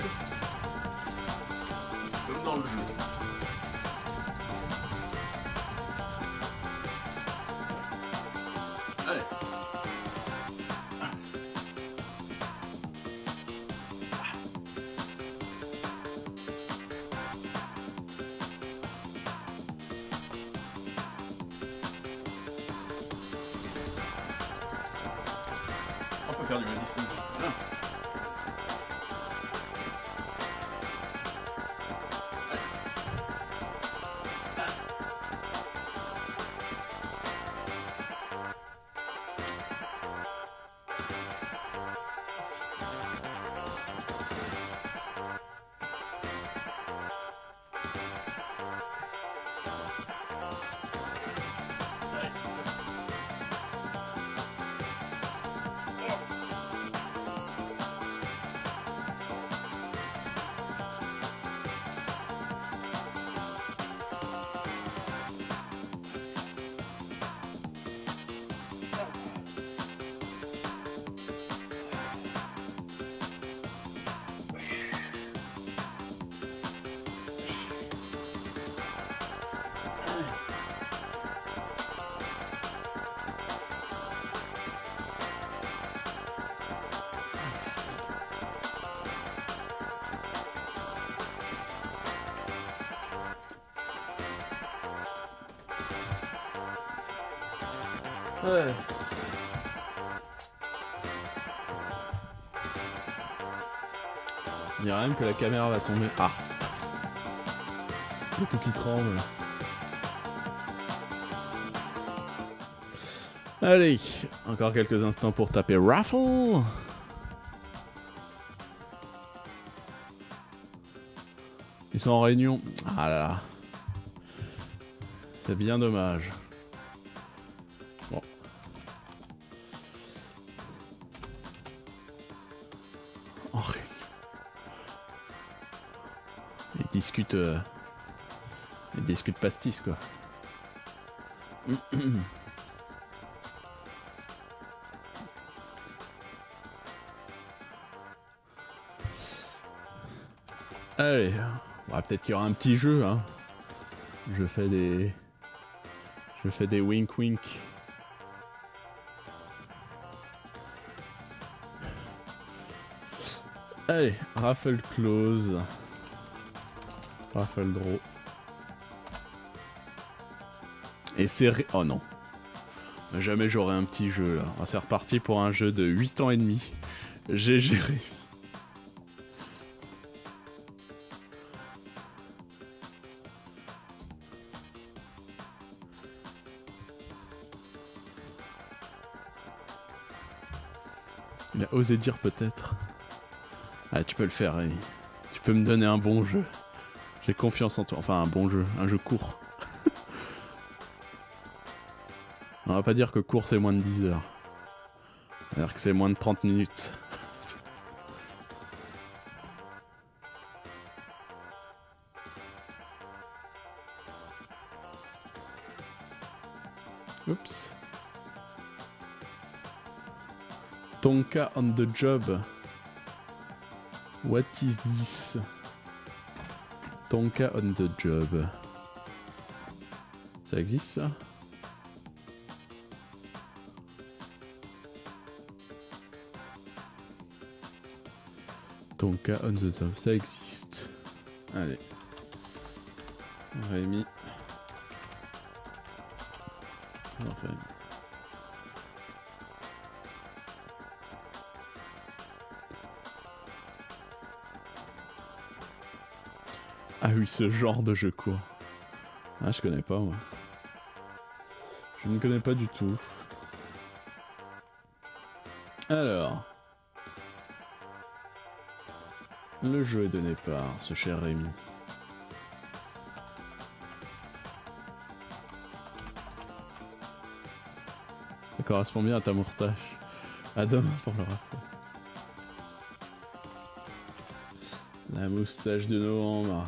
Comme dans le jeu. Allez. On peut faire du medicine. Ah. Ouais. Il y a rien que la caméra va tomber. Ah. C'est tout qui tremble. Allez, encore quelques instants pour taper Raffle. Ils sont en réunion. Ah là là. C'est bien dommage. Bon. En réunion. Ils discutent... Euh... Ils discutent pastis, quoi. Allez, bon, peut-être qu'il y aura un petit jeu, hein. Je fais des... Je fais des wink wink. Allez, raffle close. Raffle draw. Et c'est... Ré... Oh non. Jamais j'aurai un petit jeu, là. C'est reparti pour un jeu de huit ans et demi. J'ai géré. Il a osé dire peut-être. Ah, tu peux le faire, Rémi. Tu peux me donner un bon jeu. J'ai confiance en toi. Enfin, un bon jeu. Un jeu court. On va pas dire que court c'est moins de dix heures. On va dire que c'est moins de trente minutes. Oups. Tonka on the job. What is this? Tonka on the job. Ça existe ça? Tonka on the job, ça existe. Allez. Rémi. Enfin. Ah oui, ce genre de jeu court. Ah, je connais pas, moi. Je ne connais pas du tout. Alors. Le jeu est donné par ce cher Rémi. Ça correspond bien à ta moustache. À demain pour le rapport. La moustache de novembre.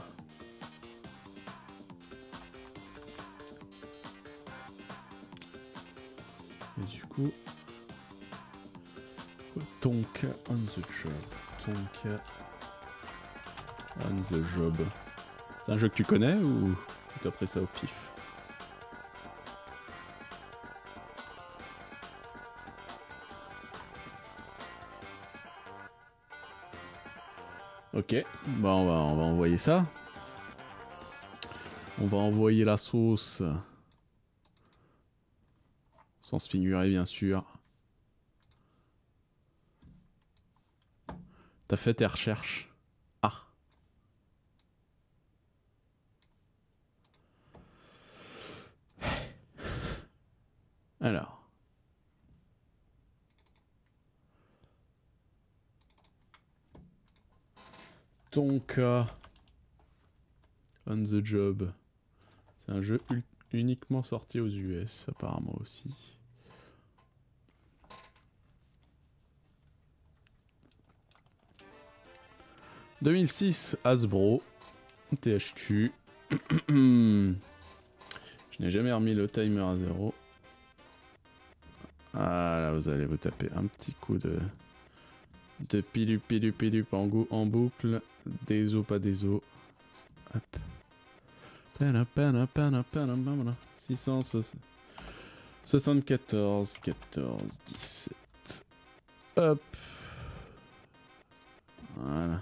Et du coup... Tonka on the job. Tonka on the job. C'est un jeu que tu connais ou tu t'as pris ça au pif? Ok, bah on va, on va envoyer ça. On va envoyer la sauce. Sans se figurer bien sûr. T'as fait tes recherches. Ah. Alors. Tonka on the job. C'est un jeu uniquement sorti aux U S apparemment aussi. deux mille six Hasbro T H Q. Je n'ai jamais remis le timer à zéro. Ah là, vous allez vous taper un petit coup de de pilu pilu pilu en, goût, en boucle. Des os, pas des os. Hop. Pana, pana, pana, pana, pana. six cent soixante-quatorze, quatorze, dix-sept. Hop. Voilà.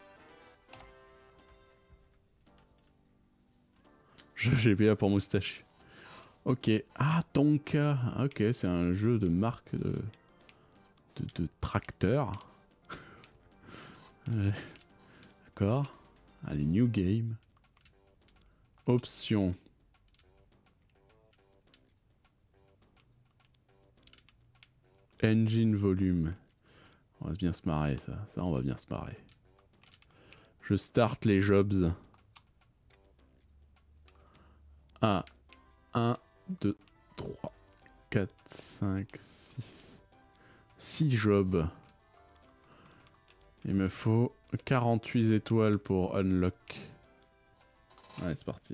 J'ai bien pour moustache. Ok. Ah, Tonka. Ok, c'est un jeu de marque de, de, de tracteur. Ouais. D'accord. Allez, new game. Option. Engine volume. On va bien se marrer ça. Ça on va bien se marrer. Je start les jobs. Ah. un, deux, trois, quatre, cinq, six. six jobs. Il me faut quarante-huit étoiles pour unlock. Ouais, c'est parti.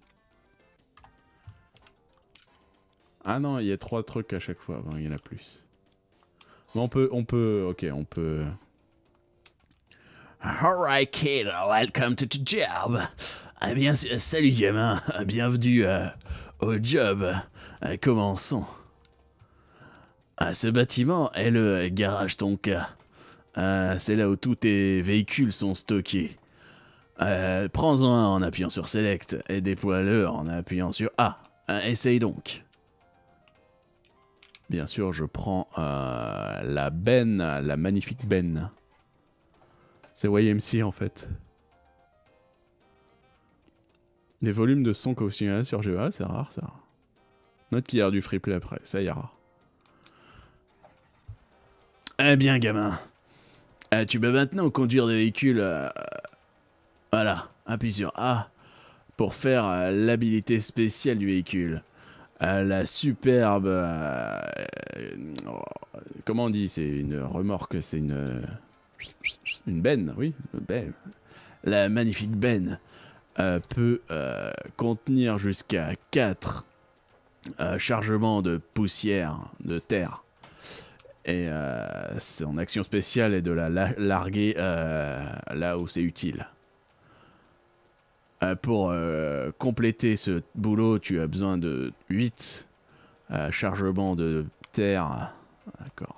Ah non, il y a trois trucs à chaque fois. Bon, il y en a plus. Mais on peut, on peut, ok, on peut... Alright kid, welcome to the job. Ah bien, salut gamin, bienvenue euh, au job. Euh, commençons. Ah, ce bâtiment est le garage Tonka. Euh, c'est là où tous tes véhicules sont stockés. Euh, Prends-en un en appuyant sur Select et déploie-le en appuyant sur A. Euh, essaye donc. Bien sûr, je prends euh, la benne, la magnifique benne. C'est Y M C en fait. Des volumes de son cautionnés sur G E A, c'est rare ça. Note qu'il y a du free play après, ça ira. Eh bien gamin, euh, tu peux maintenant conduire des véhicules... Euh, voilà, appuie sur A pour faire euh, l'habilité spéciale du véhicule. Euh, la superbe... Euh, euh, comment on dit? C'est une remorque, c'est une... Une benne, oui, une benne. La magnifique benne euh, peut euh, contenir jusqu'à quatre euh, chargements de poussière, de terre. Et euh, son action spéciale est de la, la larguer euh, là où c'est utile. Euh, pour euh, compléter ce boulot, tu as besoin de huit euh, chargements de terre. D'accord.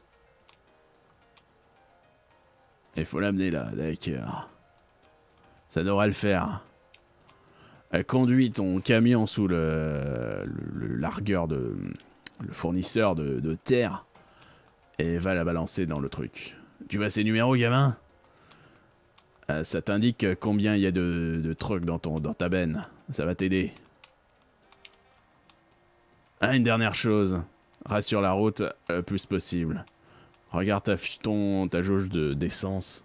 Il faut l'amener là, d'accord. Ça devrait le faire. Euh, conduis ton camion sous le, le, le largueur de... le fournisseur de, de terre. Et va la balancer dans le truc. Tu vois ces numéros, gamin? euh, Ça t'indique combien il y a de, de trucks dans, ton, dans ta benne. Ça va t'aider. Ah, une dernière chose. Reste sur la route le plus possible. Regarde ta, ton, ta jauge d'essence.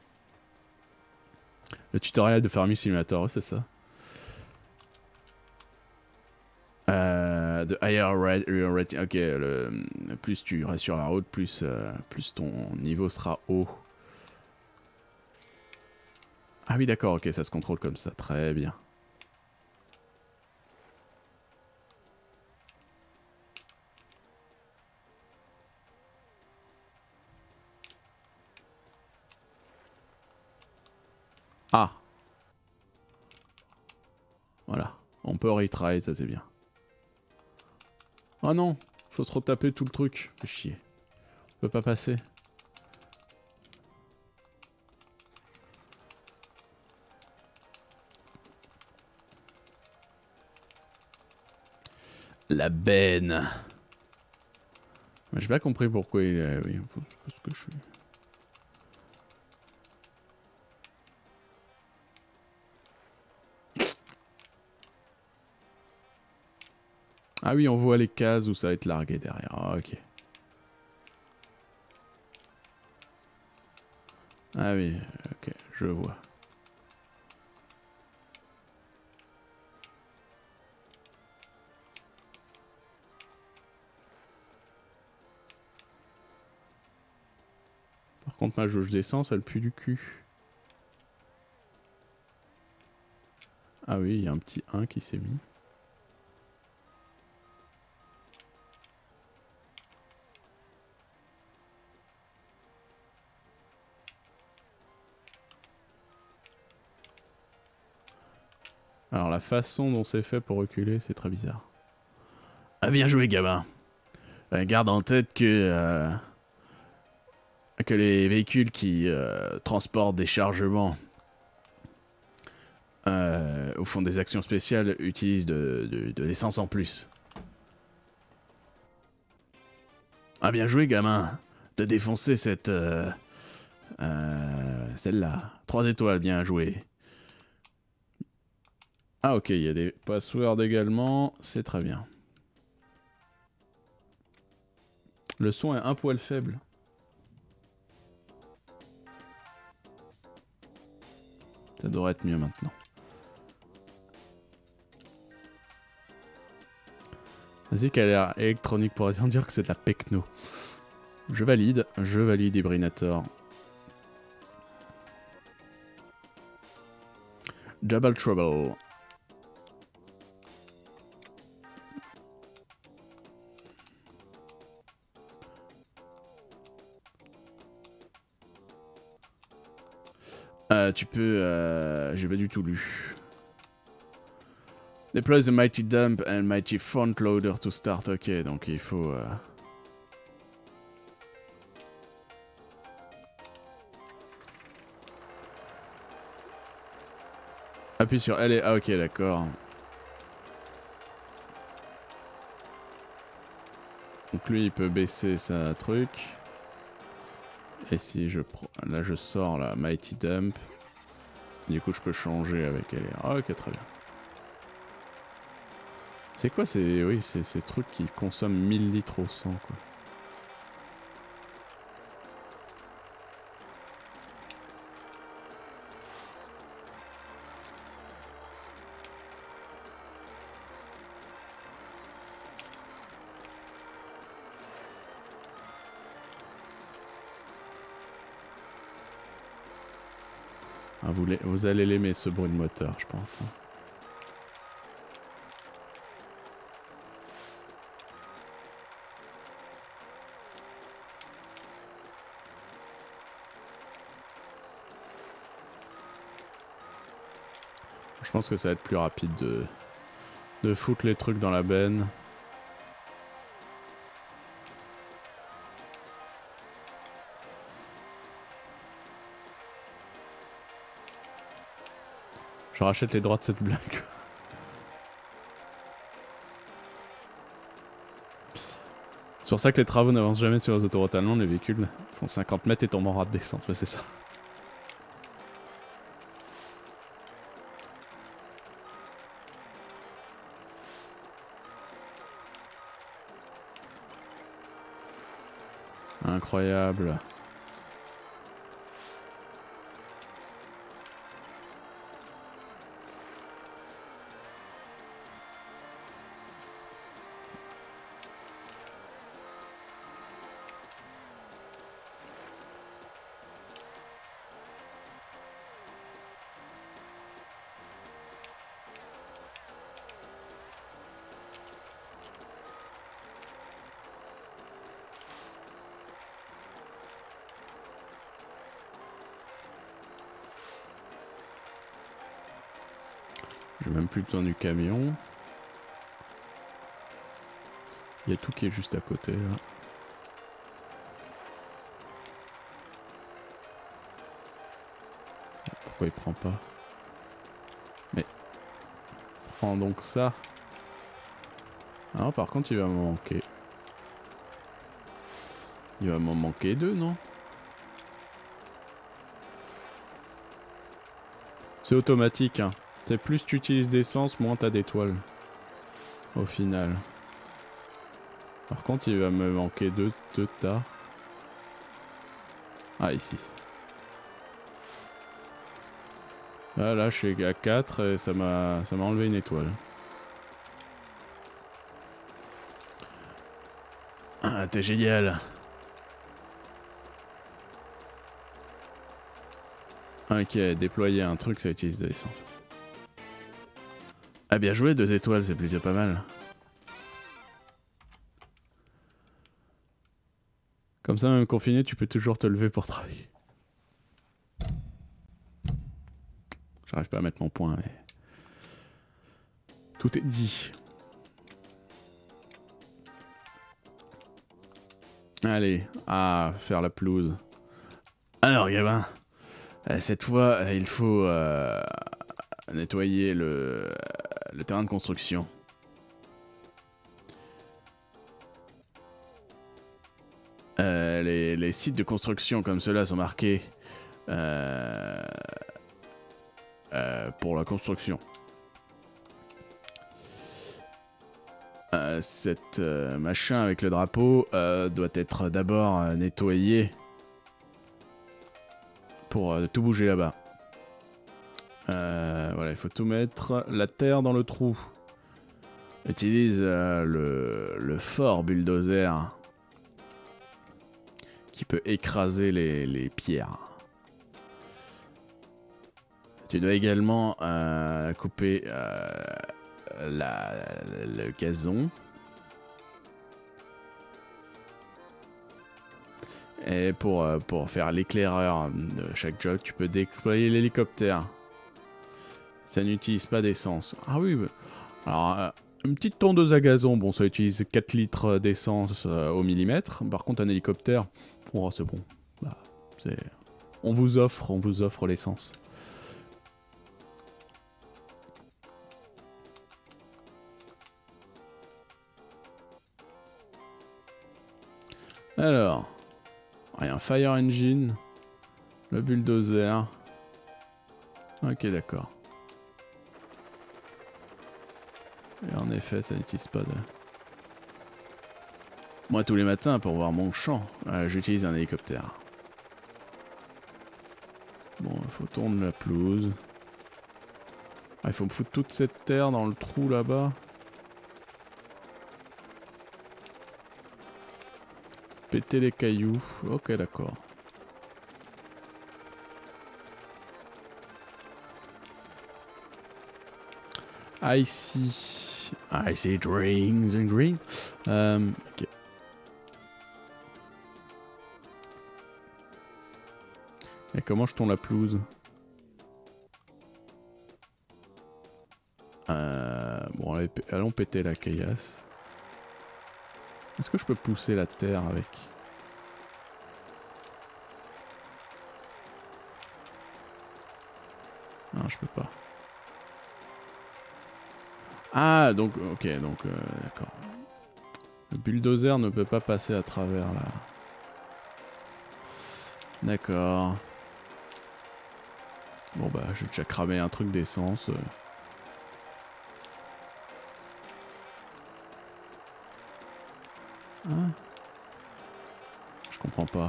Le tutoriel de Farming Simulator, c'est ça. Euh, de higher rating. Ok, le, plus tu restes sur la route, plus, euh, plus ton niveau sera haut. Ah oui, d'accord, ok, ça se contrôle comme ça. Très bien. Ah. Voilà. On peut retry, ça c'est bien. Oh non, faut se retaper tout le truc. Fait chier. On peut pas passer. La benne. J'ai pas compris pourquoi il est... Oui, parce que je suis... Ah oui, on voit les cases où ça va être largué derrière. Ah, ok. Ah oui, ok, je vois. Par contre, ma jauge d'essence, elle pue du cul. Ah oui, il y a un petit un qui s'est mis. Alors la façon dont c'est fait pour reculer, c'est très bizarre. Ah bien joué, gamin. Euh, garde en tête que... Euh, que les véhicules qui euh, transportent des chargements euh, ou font des actions spéciales utilisent de, de, de l'essence en plus. Ah bien joué, gamin. T'as défoncé cette... Euh, euh, celle-là. Trois étoiles, bien joué. Ah ok, il y a des passwords également, c'est très bien. Le son est un poil faible. Ça devrait être mieux maintenant. Vas-y, qu'elle a l'air électronique pour dire que c'est de la Pecno. Je valide, je valide Hibrinator. Double Trouble. Euh, tu peux... Euh, j'ai pas du tout lu. Deploy the Mighty Dump and Mighty Front Loader to start. Ok, donc il faut... Euh... Appuie sur L et... Ah ok, d'accord. Donc lui, il peut baisser sa truc. Et si je prends... Là, je sors la Mighty Dump. Du coup, je peux changer avec elle. Ah ok, très bien. C'est quoi ces... Oui, c'est ces trucs qui consomment mille litres au cent, quoi. Ah, vous, les... vous allez l'aimer, ce bruit de moteur, je pense. Je pense que ça va être plus rapide de, de foutre les trucs dans la benne. Je rachète les droits de cette blague. C'est pour ça que les travaux n'avancent jamais sur les autoroutes allemandes. Les véhicules font cinquante mètres et tombent en rate d'essence. Ouais, c'est ça. Incroyable. J'ai même plus le temps du camion. Il y a tout qui est juste à côté là. Pourquoi il prend pas? Mais prends donc ça. Ah par contre il va m'en manquer. Il va m'en manquer deux, non? C'est automatique hein. C'est plus tu utilises d'essence, moins t'as d'étoiles. Au final. Par contre, il va me manquer deux, deux tas. Ah, ici. Ah, là, je suis à quatre et ça m'a ça m'a enlevé une étoile. Ah, t'es génial. Ok, déployer un truc, ça utilise de l'essence. Ah bien joué, deux étoiles, c'est plutôt pas mal. Comme ça, même confiné, tu peux toujours te lever pour travailler. J'arrive pas à mettre mon point, mais... Tout est dit. Allez, à faire la pelouse. Alors, gamin, cette fois, il faut euh, nettoyer le... le terrain de construction. Euh, les, les sites de construction comme ceux-là sont marqués euh, euh, pour la construction. euh, cette euh, machin avec le drapeau euh, doit être d'abord euh, nettoyé pour euh, tout bouger là-bas. Euh, voilà, il faut tout mettre. La terre dans le trou. Utilise euh, le, le fort bulldozer qui peut écraser les, les pierres. Tu dois également euh, couper euh, la, le gazon. Et pour, euh, pour faire l'éclaireur de chaque job, tu peux déployer l'hélicoptère. Ça n'utilise pas d'essence. Ah oui, bah, alors euh, une petite tondeuse à gazon, bon ça utilise quatre litres d'essence euh, au millimètre. Par contre un hélicoptère, oh, c'est bon. Bah, c'est... On vous offre, on vous offre l'essence. Alors, il y a un fire engine, le bulldozer. Ok, d'accord. Et en effet, ça n'utilise pas de... Moi, tous les matins, pour voir mon champ, euh, j'utilise un hélicoptère. Bon, il faut tourner la pelouse. Ah, il faut me foutre toute cette terre dans le trou là-bas. Péter les cailloux. Ok, d'accord. I see. I see rings and green. Euh, ok. Et comment je tourne la pelouse? euh, Bon, allez, allons péter la caillasse. Est-ce que je peux pousser la terre avec? Non, je peux pas. Ah, donc, ok, donc, euh, d'accord. Le bulldozer ne peut pas passer à travers là. D'accord. Bon bah, j'ai déjà cramé un truc d'essence. Hein? Je comprends pas.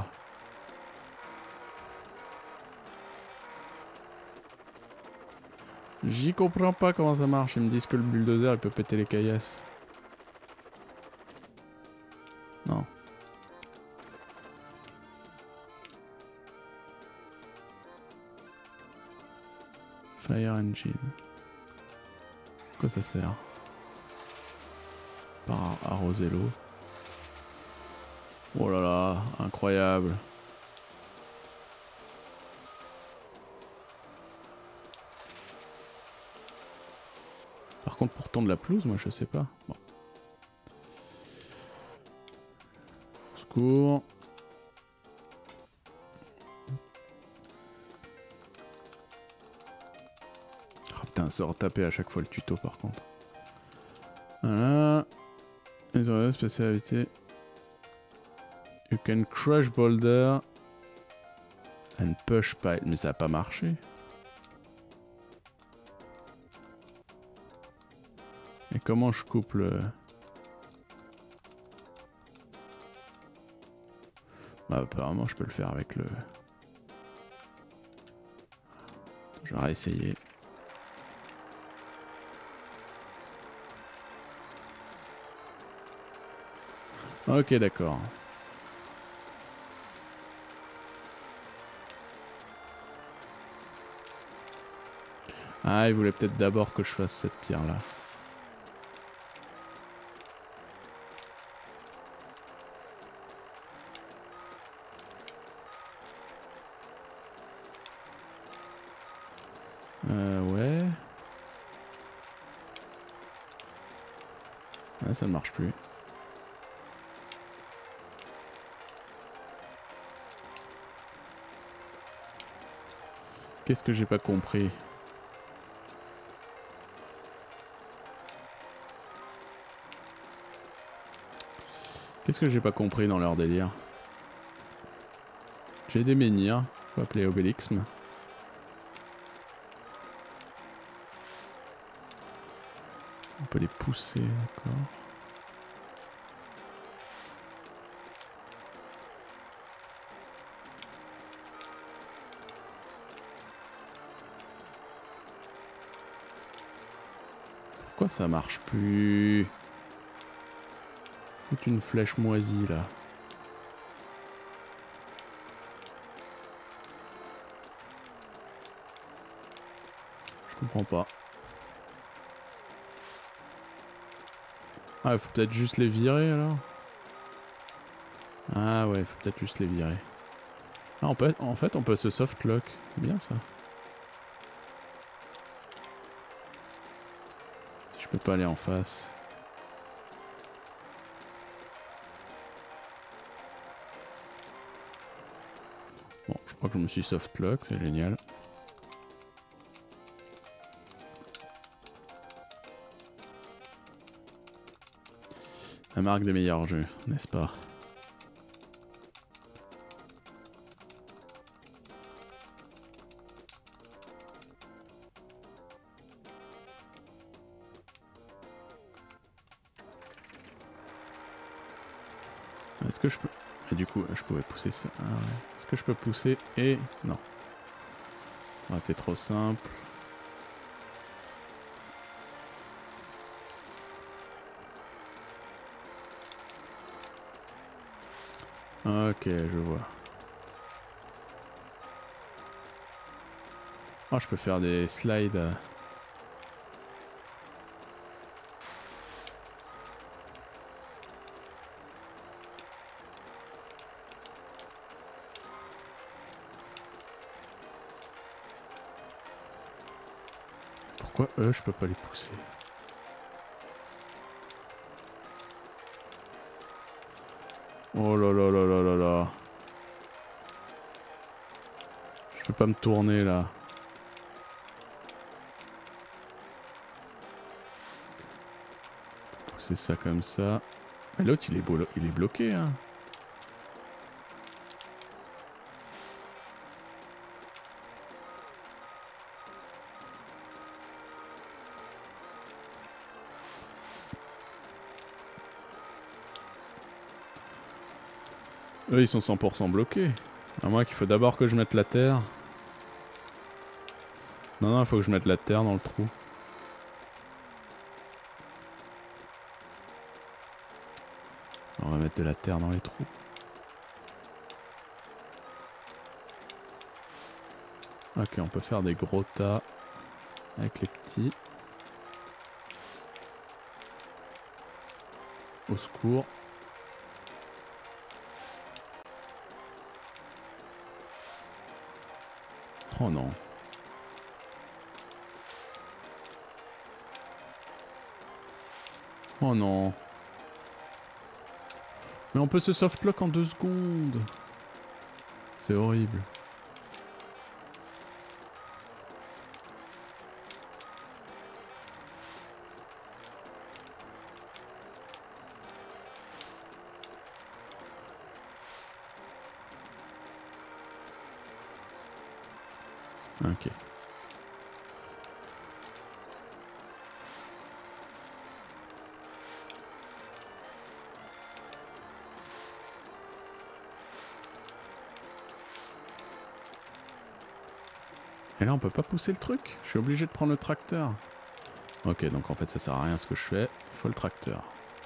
J'y comprends pas comment ça marche. Ils me disent que le bulldozer il peut péter les caillasses. Non. Fire engine. Quoi ça sert? Par arroser l'eau. Oh là là, incroyable. Par contre, pour tondre la pelouse, moi je sais pas. Bon. Au secours. Oh putain, ça retaper à chaque fois le tuto par contre. Voilà. Les horaires spécialité. You can crush boulder and push pile. Mais ça a pas marché. Et comment je coupe le... Bah apparemment je peux le faire avec le... Je vais réessayer. Ok d'accord. Ah il voulait peut-être d'abord que je fasse cette pierre là. Euh, ouais. Ah, ça ne marche plus. Qu'est-ce que j'ai pas compris? Qu'est-ce que j'ai pas compris dans leur délire? J'ai des menhirs, faut appeler Obélixme. On peut les pousser, d'accord. Pourquoi ça marche plus? C'est une flèche moisie là. Je comprends pas. Ah, il faut peut-être juste les virer alors. Ah ouais, il faut peut-être juste les virer. Ah, on peut, en fait, on peut se soft lock. C'est bien ça. Si je peux pas aller en face. Bon, je crois que je me suis soft lock, c'est génial. La marque des meilleurs jeux, n'est-ce pas? Est-ce que je peux... Et du coup, je pouvais pousser ça. Ah ouais. Est-ce que je peux pousser et... Non. Ah, t'es trop simple. Ok, je vois. Oh, je peux faire des slides. Pourquoi eux, je peux pas les pousser? Oh là là là là là là. Je peux pas me tourner là. Pousser ça comme ça. Mais l'autre il est bolo- il est bloqué hein. Eux ils sont cent pour cent bloqués. À moins qu'il faut d'abord que je mette la terre. Non non, il faut que je mette la terre dans le trou. On va mettre de la terre dans les trous. Ok, on peut faire des gros tas avec les petits. Au secours. Oh non. Oh non. Mais on peut se softlock en deux secondes. C'est horrible. Ok. Et là on peut pas pousser le truc? Je suis obligé de prendre le tracteur. Ok, donc en fait ça sert à rien ce que je fais. Il faut le tracteur.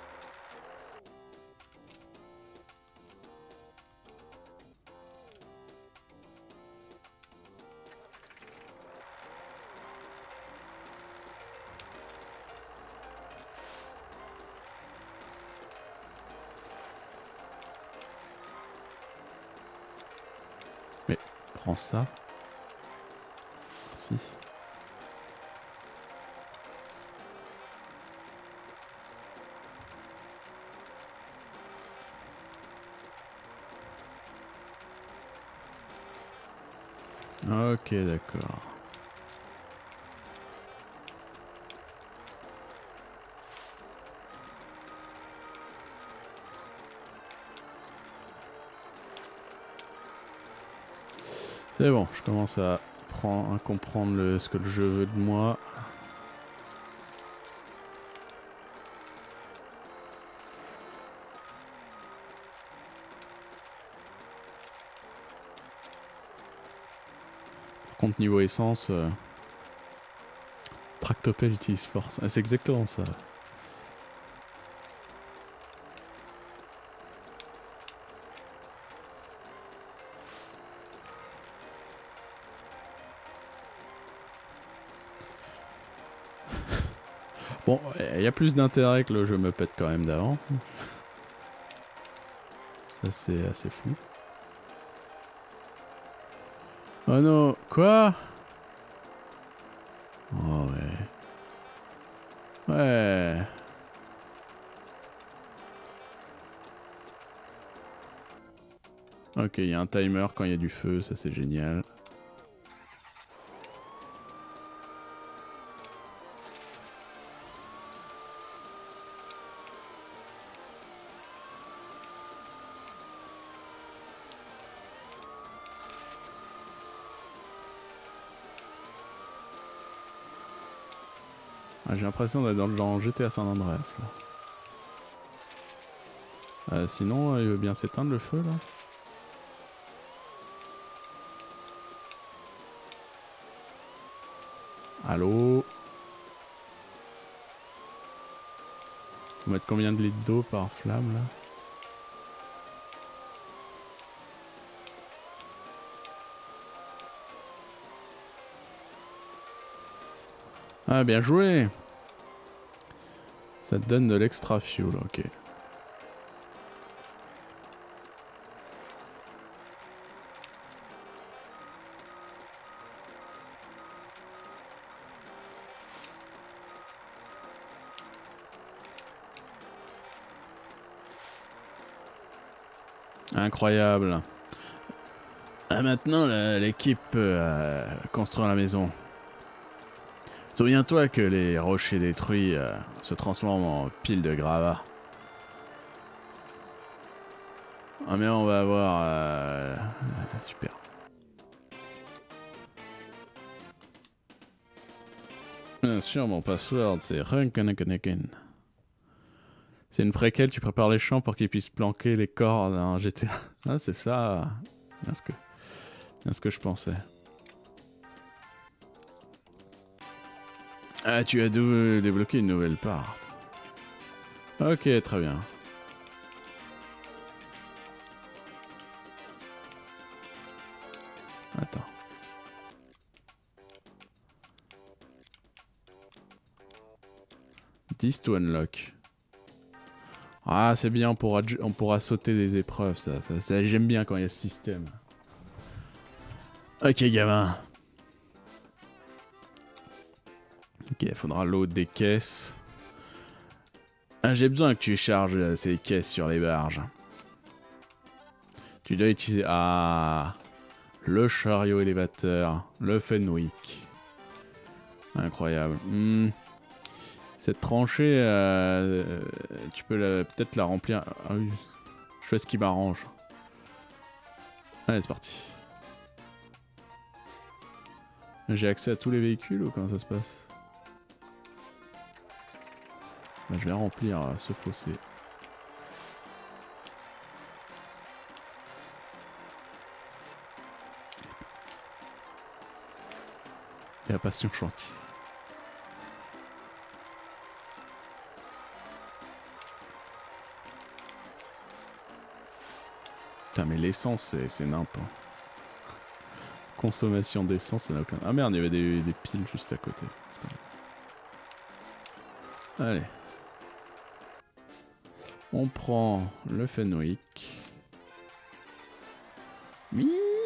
Mais prends ça. Si. Ok, d'accord. C'est bon, je commence à, prendre, à comprendre le, ce que le jeu veut de moi. Par contre, niveau essence, euh, tractopelle utilise force. Ah, c'est exactement ça. Bon, il y a plus d'intérêt que le jeu me pète quand même d'avant. Ça c'est assez fou. Oh non, quoi? Oh ouais. Ouais. Ok, il y a un timer quand il y a du feu, ça c'est génial. Ah, j'ai l'impression d'être dans le genre G T A San Andreas là. Euh, sinon, il veut bien s'éteindre le feu là. Allô? Faut mettre combien de litres d'eau par flamme là? Ah bien joué! Ça te donne de l'extra fuel, ok. Incroyable. Ah, maintenant, l'équipe peut euh, construire la maison. Souviens-toi que les rochers détruits euh, se transforment en piles de gravats. Ah mais on va avoir... Euh... Super. Bien sûr, mon password, c'est Runkenekenen. C'est une préquelle, tu prépares les champs pour qu'ils puissent planquer les corps dans G T A. Ah, c'est ça. Bien ce que, bien ce que je pensais. Ah, tu as débloqué une nouvelle part. Ok, très bien. Attends. dix to unlock. Ah, c'est bien, on pourra, on pourra sauter des épreuves, ça. ça, ça J'aime bien quand il y a ce système. Ok, gamin. Ok, il faudra l'autre des caisses. Ah, j'ai besoin que tu charges ces caisses sur les barges. Tu dois utiliser... Ah, le chariot élévateur, le Fenwick. Incroyable. Hmm. Cette tranchée, euh, tu peux peut-être la remplir. Ah oui, je fais ce qui m'arrange. Allez, c'est parti. J'ai accès à tous les véhicules ou comment ça se passe? Bah, je vais remplir euh, ce fossé. Et la passion chantier. Putain, mais l'essence, c'est nimp. Hein. Consommation d'essence, ça n'a aucun... Ah merde, il y avait des, des piles juste à côté. Allez. On prend le Fenwick. Oui.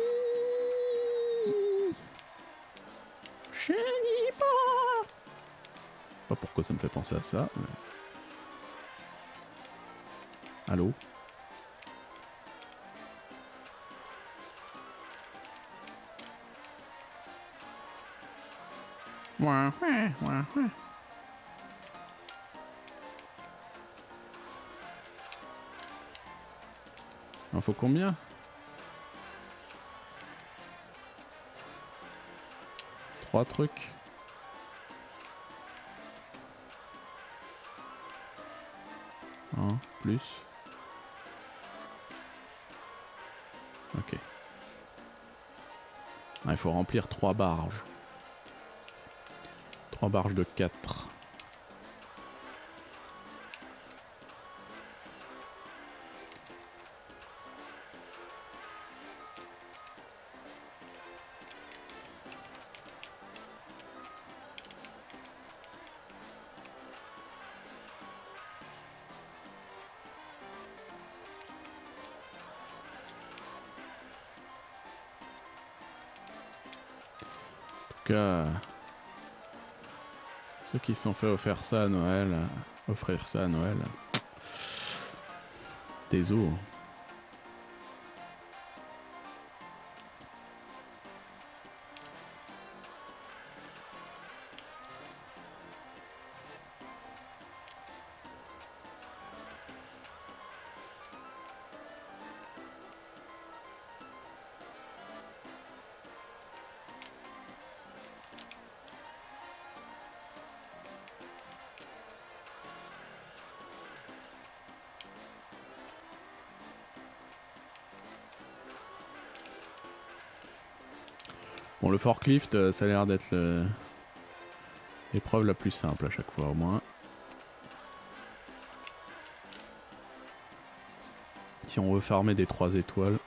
Je dis pas. Pas pourquoi ça me fait penser à ça. Mais... Allô? Ouais, ouais, ouais, ouais. Il en faut combien? Trois trucs. Un, plus. Ok. Ah, il faut remplir trois barges. trois barges de quatre. Cas, ceux qui se sont fait offrir ça à Noël, euh, offrir ça à Noël, des os. Bon, le forklift, euh, ça a l'air d'être le... l'épreuve la plus simple à chaque fois, au moins. Si on veut farmer des trois étoiles,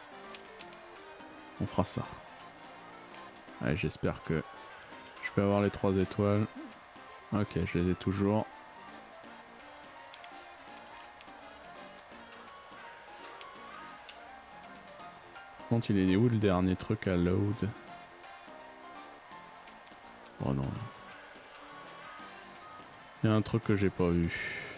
on fera ça. Ouais, j'espère que je peux avoir les trois étoiles. Ok, je les ai toujours. Par contre, il est où le dernier truc à load? Oh non. Il y a un truc que j'ai pas vu.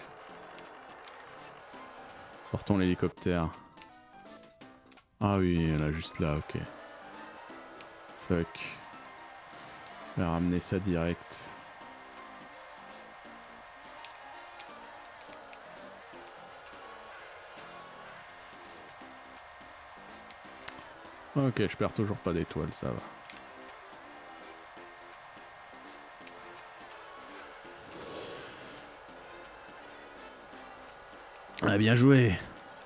Sortons l'hélicoptère. Ah oui, là, juste là, ok. Fuck. Je vais ramener ça direct. Ok, je perds toujours pas d'étoiles, ça va. Ah, bien joué.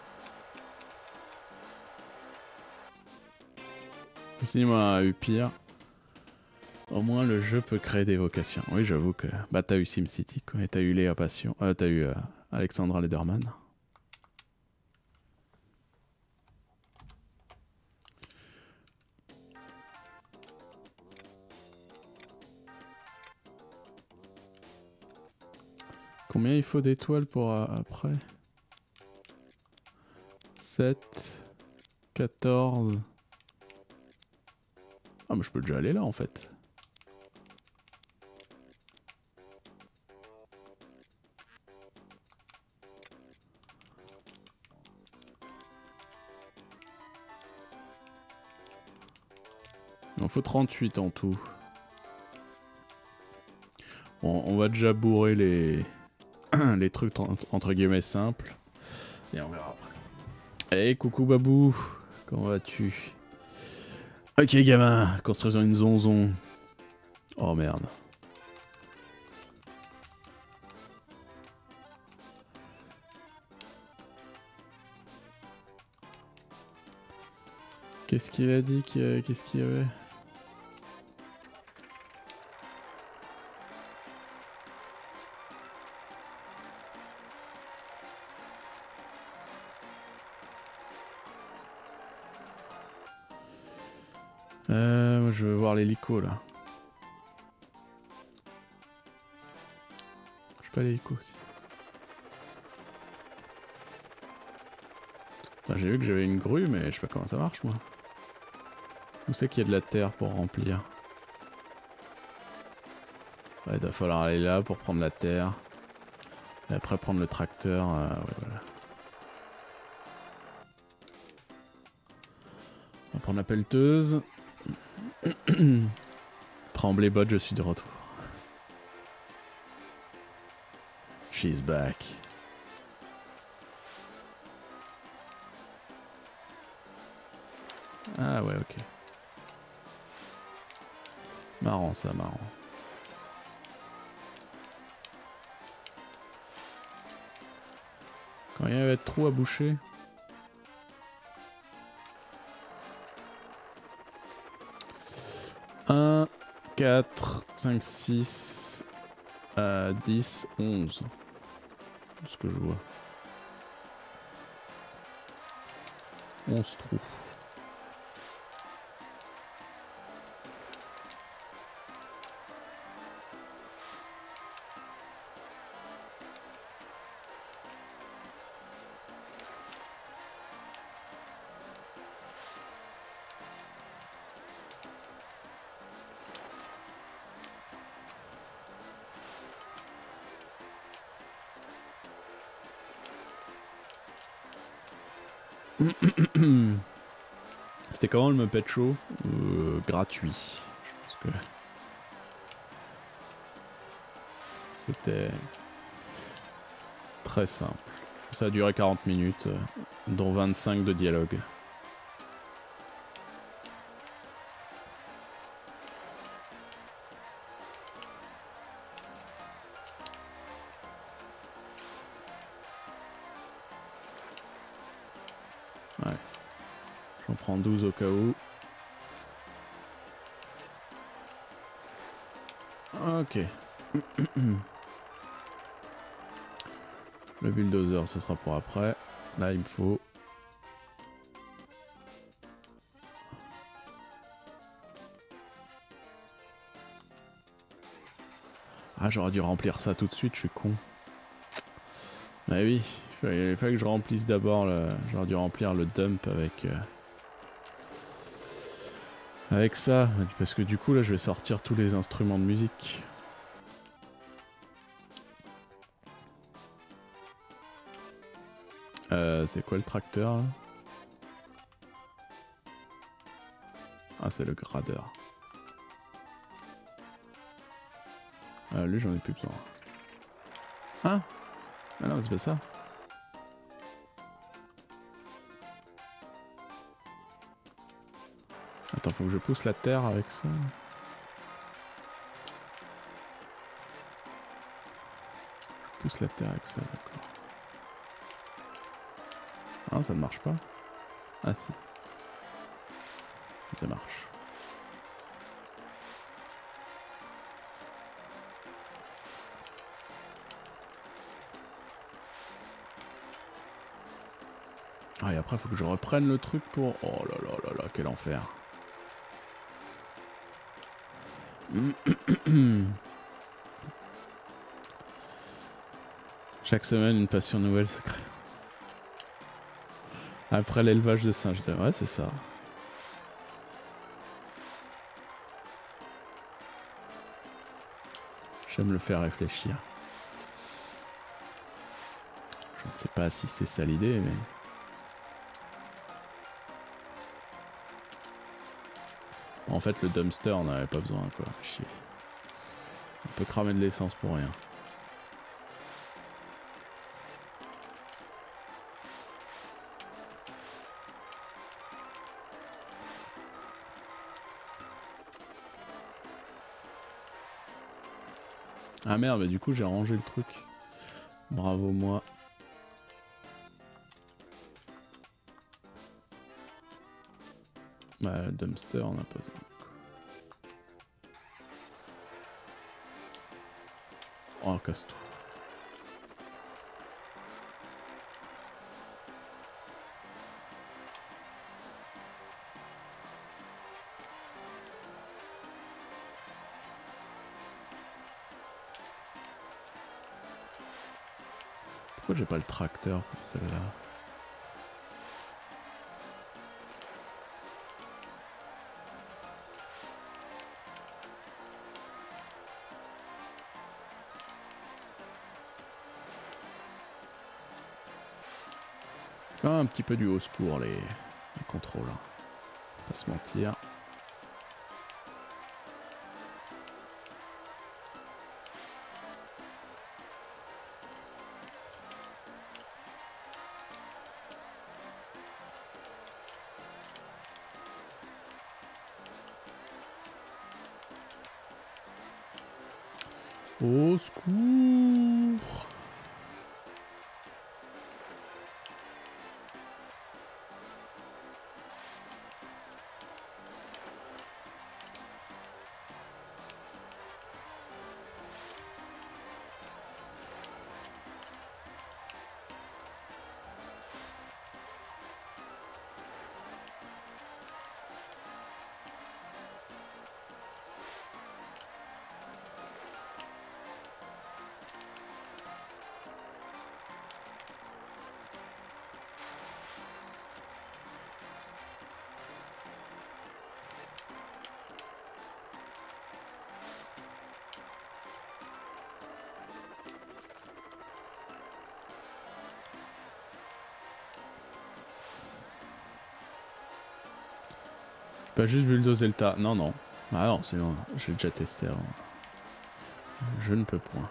Sinon, a eu pire. Au moins, le jeu peut créer des vocations. Oui, j'avoue que... Bah, t'as eu SimCity, quoi. Et t'as eu Léa Passion. Euh, t'as eu euh, Alexandra Lederman. Combien il faut d'étoiles pour euh, après? sept, quatorze... Ah mais je peux déjà aller là en fait. Il en faut trente-huit en tout. Bon, on va déjà bourrer les, les trucs entre guillemets simples. Et on verra après. Hey coucou Babou, comment vas-tu? Ok gamin, construisons une zonzon. Oh merde. Qu'est-ce qu'il a dit? Qu'est-ce qu'il y avait? Euh, moi je veux voir l'hélico là. Je pas l'hélico aussi. J'ai vu que j'avais une grue mais je sais pas comment ça marche moi. Où c'est qu'il y a de la terre pour remplir? Ouais, il va falloir aller là pour prendre la terre. Et après prendre le tracteur. Euh, ouais, voilà. On va prendre la pelleteuse. Tremblay bot, je suis de retour. She's back. Ah ouais, ok. Marrant ça, marrant. Quand il y avait de trous à boucher. un, quatre, cinq, six, euh, dix, onze. C'est ce que je vois. onze trous. C'était comment le Muppet Show? euh, Gratuit. Je pense que c'était très simple. Ça a duré quarante minutes, euh, dont vingt-cinq de dialogue. Ouais. J'en prends douze au cas où. Ok. Le bulldozer, ce sera pour après. Là, il me faut... Ah, j'aurais dû remplir ça tout de suite, je suis con. Bah oui, il fallait pas que je remplisse d'abord le... J'aurais dû remplir le dump avec... Euh... Avec ça, parce que du coup, là, je vais sortir tous les instruments de musique. Euh, c'est quoi le tracteur là? Ah, c'est le gradeur. Ah, lui, j'en ai plus besoin. Ah, ah non, c'est pas ça. Attends, faut que je pousse la terre avec ça. Je pousse la terre avec ça, d'accord. Ah, ça ne marche pas. Ah si. Ça marche. Ah, et après, il faut que je reprenne le truc pour... Oh là là là là, quel enfer. Chaque semaine, une passion nouvelle se crée. Après l'élevage de singes. Ouais, c'est ça. J'aime le faire réfléchir. Je ne sais pas si c'est ça l'idée, mais... En fait, le dumpster, on n'avait pas besoin, quoi. Chier. On peut cramer de l'essence pour rien. Ah merde, mais du coup, j'ai rangé le truc. Bravo moi. Bah, le dumpster, on n'a pas besoin. Oh, casse-toi. Pourquoi j'ai pas le tracteur pour celle-là? Quand même un petit peu du haut secours les, les contrôles. Hein. Pas se mentir. Au secours! Pas juste bulldozer le tas. Non, non. Ah non, sinon, j'ai déjà testé avant. Je ne peux point.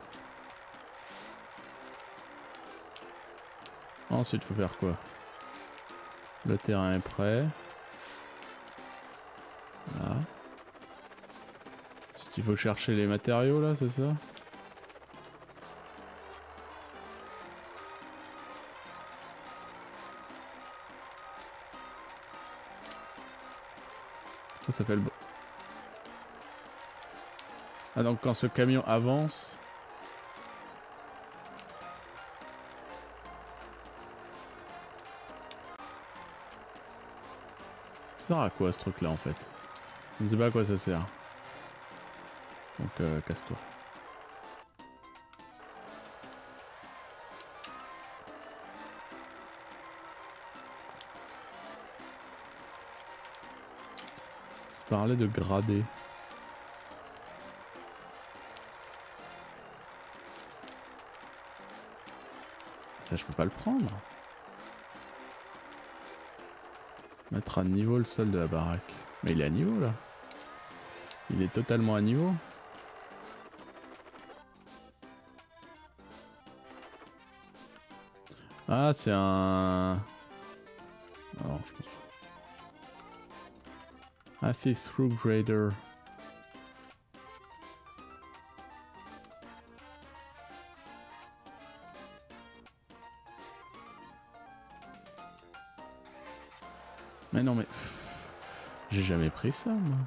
Ensuite, faut faire quoi? Le terrain est prêt. Voilà. Ensuite, il faut chercher les matériaux là, c'est ça? Ça, ça fait le... Ah donc quand ce camion avance... Ça sert à quoi ce truc là en fait? Je ne sais pas à quoi ça sert. Donc euh, casse-toi. C'est parler de grader. Ça je peux pas le prendre. Mettre à niveau le sol de la baraque. Mais il est à niveau là. Il est totalement à niveau. Ah c'est un... Non je pense pas. Ah c'est through grader. Mais non mais... J'ai jamais pris ça moi.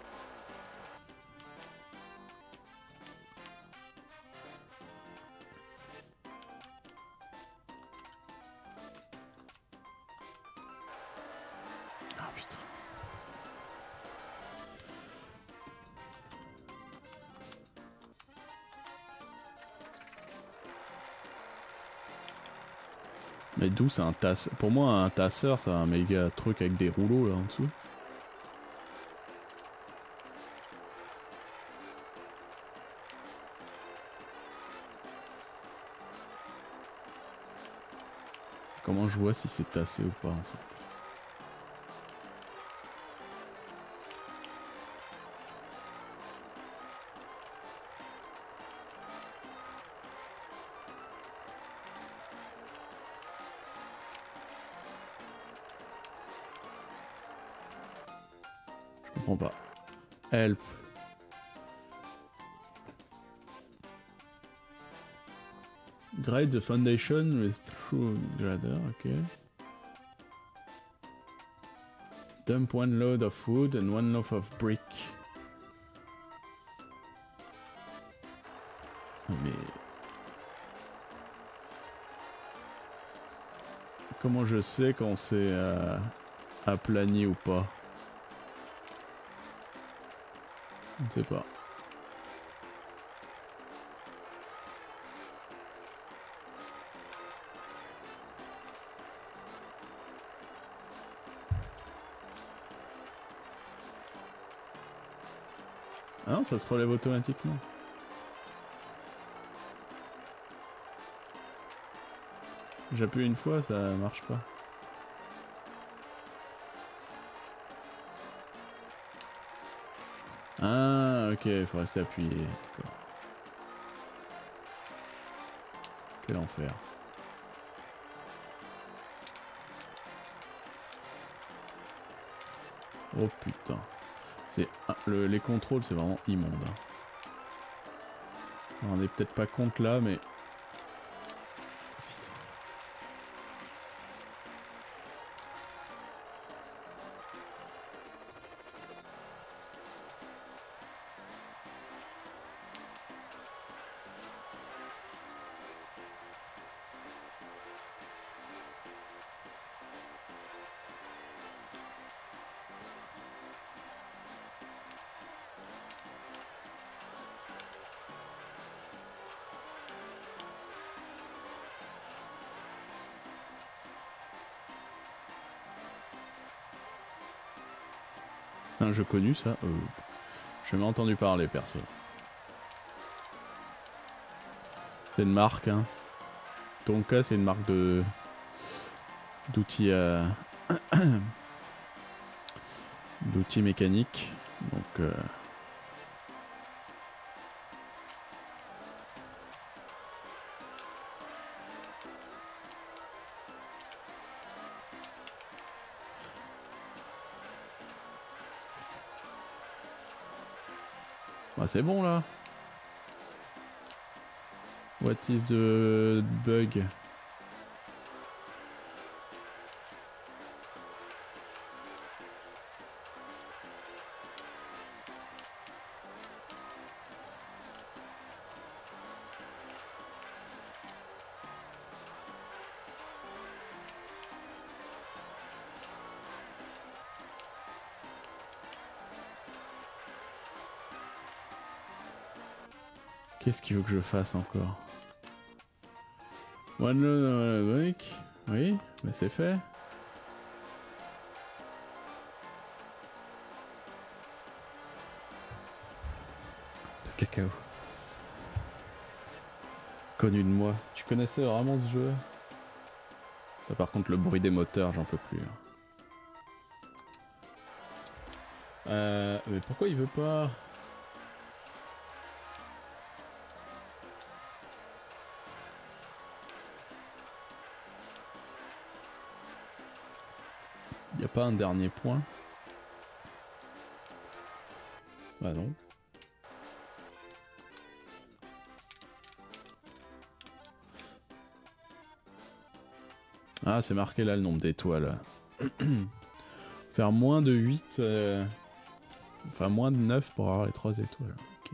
Ah putain. Mais d'où c'est un tasseur? Pour moi un tasseur c'est un méga truc avec des rouleaux là en dessous. Comment je vois si c'est tassé ou pas en fait? Je comprends pas. Help. Grade the foundation with through grader, ok. Dump one load of wood and one loaf of brick. Mais... Comment je sais quand c'est euh, aplani ou pas? Je ne sais pas. Ah non, ça se relève automatiquement. J'appuie une fois, ça marche pas. Ah, ok, il faut rester appuyé. D'accord. Quel enfer. Oh putain. C'est le, les contrôles, c'est vraiment immonde. Hein. On n'est peut-être pas compte là, mais... C'est un jeu connu ça euh, j'ai jamais entendu parler perso. C'est une marque hein. Tonka c'est une marque de d'outils à d'outils mécaniques. Donc euh... ah, c'est bon là. What is the bug? Qu'est-ce qu'il veut que je fasse encore? One load dans la brique. Oui, mais c'est fait. Le cacao. Connu de moi. Tu connaissais vraiment ce jeu? Ça, par contre, le bruit des moteurs, j'en peux plus. Euh, mais pourquoi il veut pas? Y a pas un dernier point? Bah non. Ah, c'est marqué là le nombre d'étoiles. Faire moins de huit... Euh... Enfin, moins de neuf pour avoir les trois étoiles. Okay.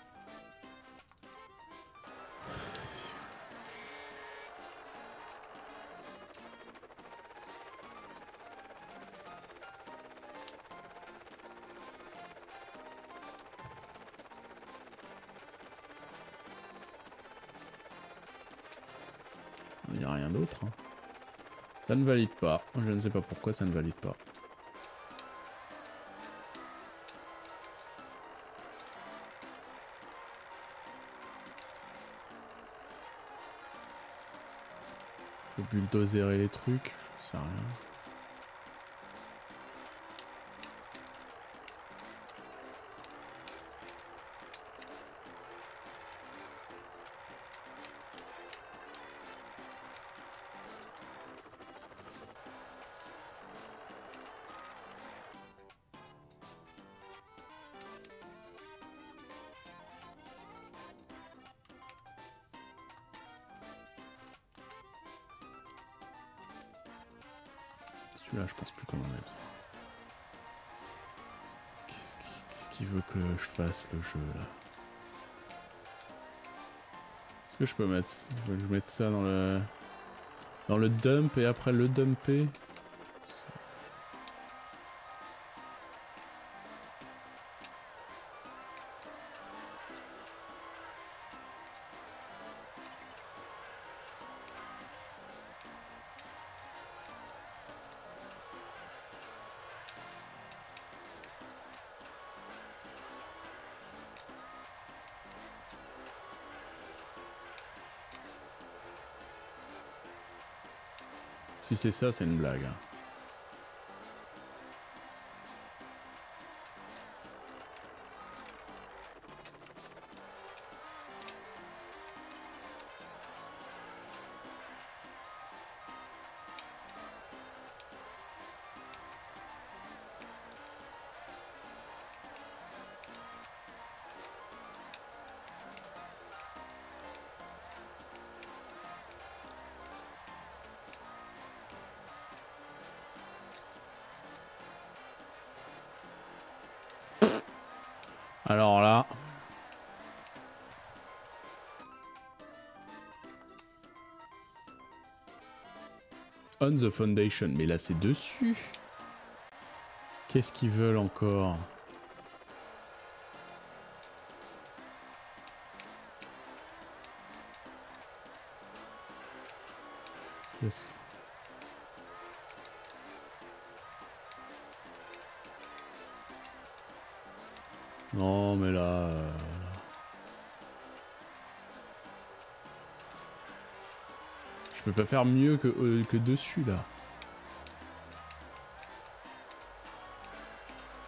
Il n'y a rien d'autre. Hein. Ça ne valide pas. Je ne sais pas pourquoi ça ne valide pas. Faut bulldozérer les trucs, je sais rien. Là, je pense plus qu'on en a besoin. Qu'est-ce qu'il veut que je fasse le jeu là? Est-ce que je peux mettre, je vais mettre ça dans le dans le dump et après le dumper? Si c'est ça, c'est une blague. Hein. Alors là... On the foundation. Mais là, c'est dessus. Qu'est-ce qu'ils veulent encore? Qu'est-ce que... Non, mais là... Euh... Je peux pas faire mieux que, euh, que dessus, là.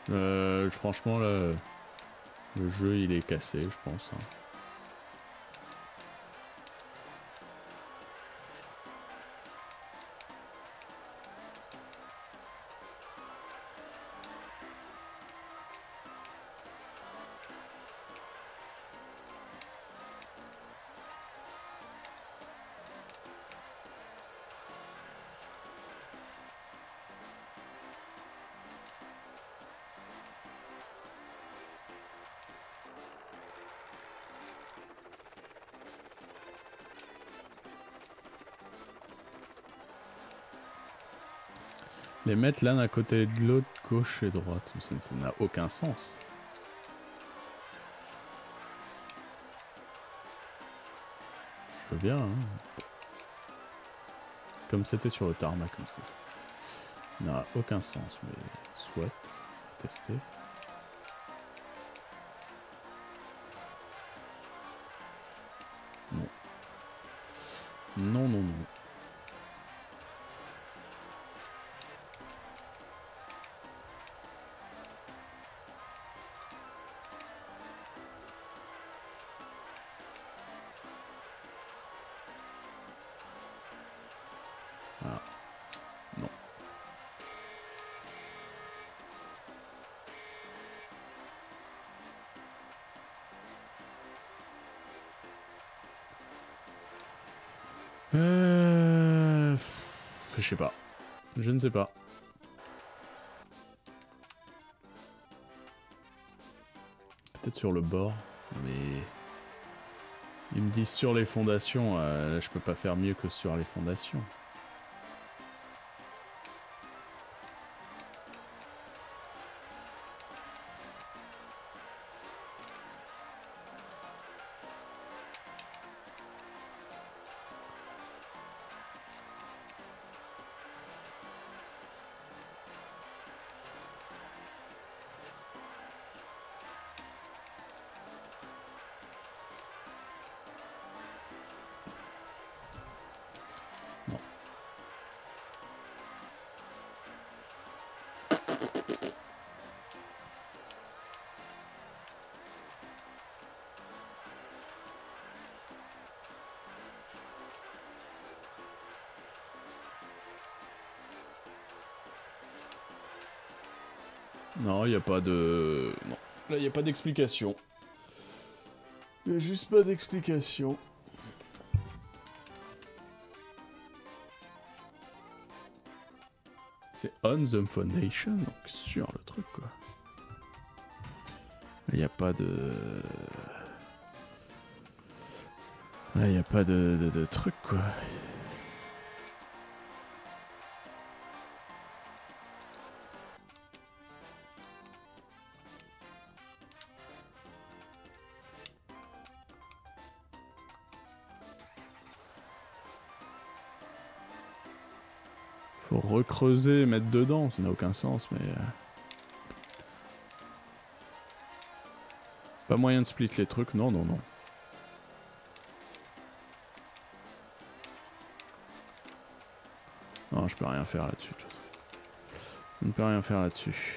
Euh, franchement, là, le jeu, il est cassé, je pense. Hein. Les mettre l'un à côté de l'autre, gauche et droite, ça n'a aucun sens. Je veux bien, hein. Comme c'était sur le tarmac, comme ça. Ça n'a aucun sens, mais soit. Tester. Non. Non, non, non. Ah. Non. Euh... Je sais pas. Je ne sais pas. Peut-être sur le bord, mais... Ils me disent sur les fondations, euh, là je peux pas faire mieux que sur les fondations. Non, il n'y a pas de... Non. Là, il n'y a pas d'explication. Il n'y a juste pas d'explication. C'est on the foundation, donc sur le truc, quoi. Il n'y a pas de... Là, il n'y a pas de, de, de truc, quoi. Faut recreuser, mettre dedans, ça n'a aucun sens, mais... Euh... Pas moyen de split les trucs, non, non, non. Non, je peux rien faire là-dessus, de toute façon. Je ne peux rien faire là-dessus.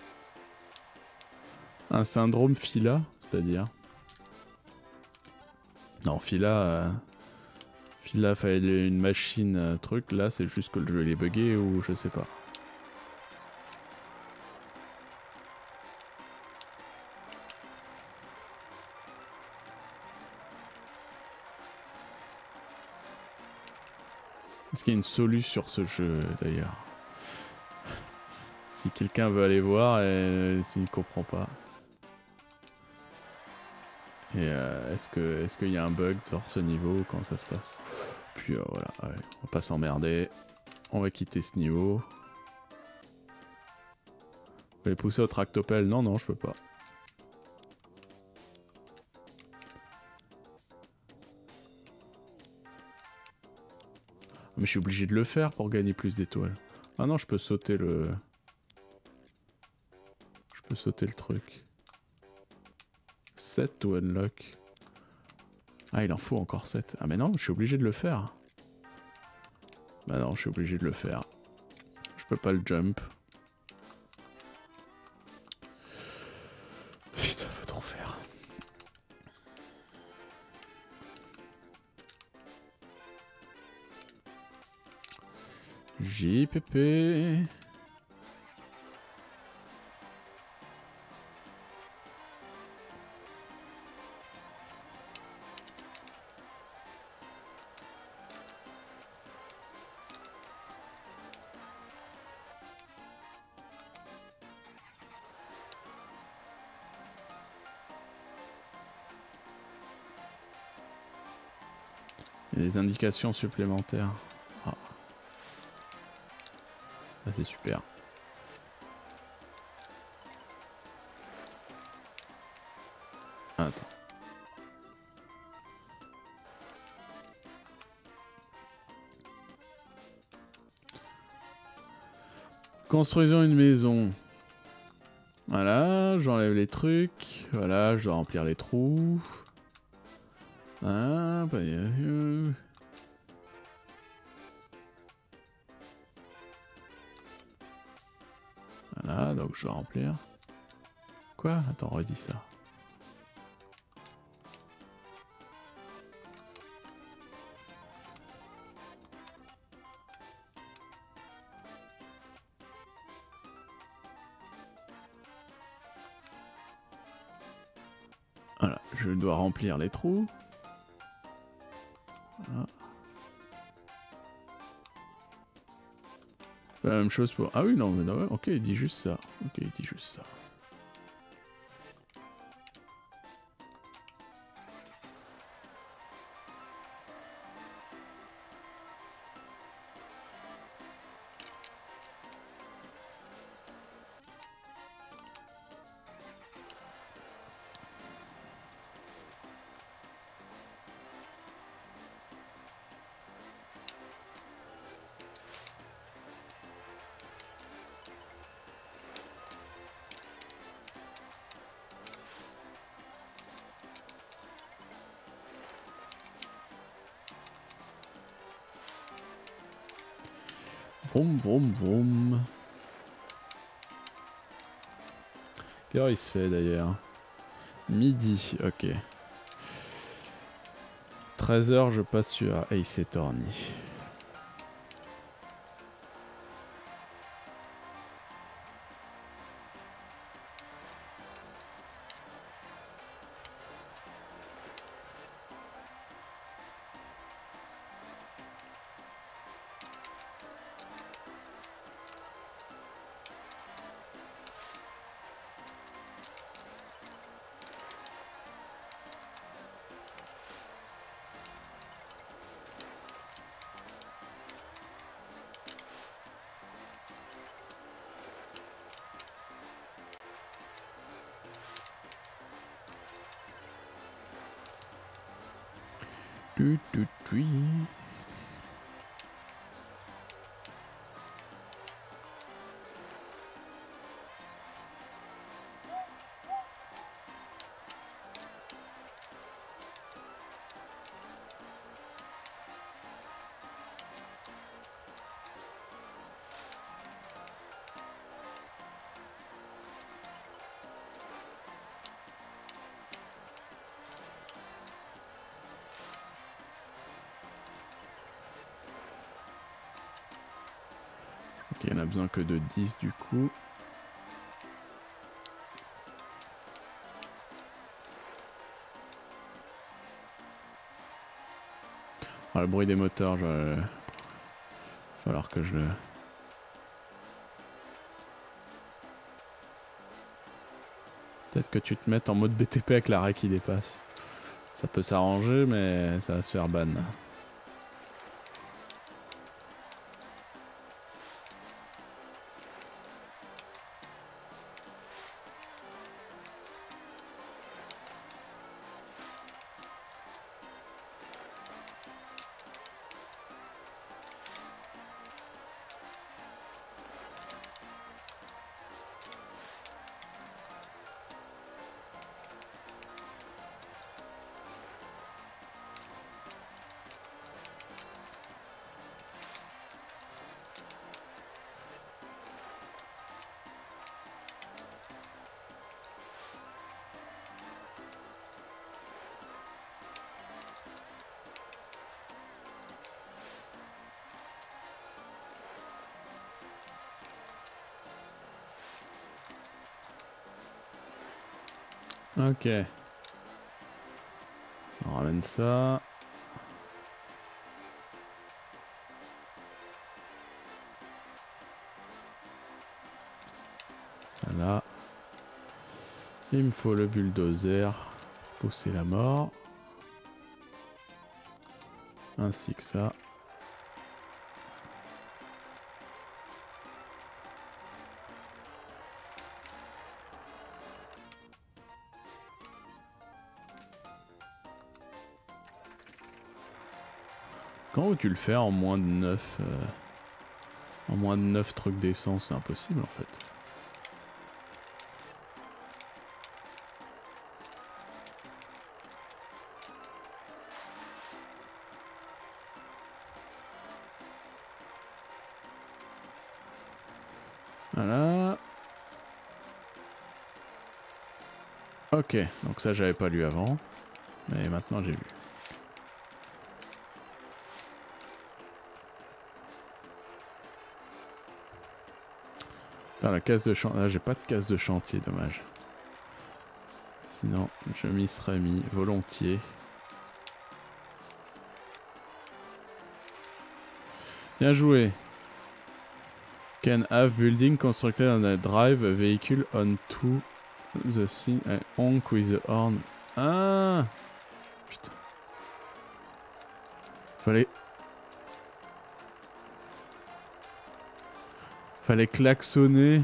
Un syndrome Fila, c'est-à-dire... Non, Fila... Euh... Fila fallait une machine euh, truc, là c'est juste que le jeu il est buggé ou je sais pas. Est-ce qu'il y a une solution sur ce jeu d'ailleurs? Si quelqu'un veut aller voir et s'il ne comprend pas. Et euh, est-ce que est-ce qu'il y a un bug sur ce niveau? Comment ça se passe? Puis euh, voilà, allez, on va pas s'emmerder. On va quitter ce niveau. Vous pouvez pousser au tractopelle? Non, non, je peux pas. Mais je suis obligé de le faire pour gagner plus d'étoiles. Ah non, je peux sauter le... Je peux sauter le truc. sept to unlock. Ah, il en faut encore sept. Ah mais non, je suis obligé de le faire. Bah non, je suis obligé de le faire. Je peux pas le jump. J P P. Il y a des indications supplémentaires. Ah. Ça c'est super. Attends. Construisons une maison. Voilà, j'enlève les trucs. Voilà, je dois remplir les trous. Ah, bah, euh... Voilà, donc je dois remplir. Quoi? Attends, redis ça. Voilà, je dois remplir les trous. Voilà. La même chose pour... Ah oui, non, mais non, ok, il dit juste ça. Ok, il dit juste ça. Vroom, vroom, vroom. Quelle heure il se fait d'ailleurs? Midi, ok. treize heures, je passe sur Ace Attorney. Du, du, du. Ok, il n'y en a besoin que de dix du coup. Ah, le bruit des moteurs, il va falloir que je le... Peut-être que tu te mettes en mode B T P avec l'arrêt qui dépasse. Ça peut s'arranger, mais ça va se faire ban. Ok. On ramène ça. Ça là. Il me faut le bulldozer pour pousser la mort. Ainsi que ça. Comment veux-tu le faire en moins de neuf euh, en moins de neuf trucs d'essence? C'est impossible en fait. Voilà. Ok, donc ça j'avais pas lu avant, mais maintenant j'ai vu. Putain, la case de chantier. Là j'ai pas de case de chantier, dommage. Sinon je m'y serais mis volontiers. Bien joué. Can have building constructed on a drive a vehicle onto the scene and honk with the horn. Ah putain. Fallait... Fallait klaxonner.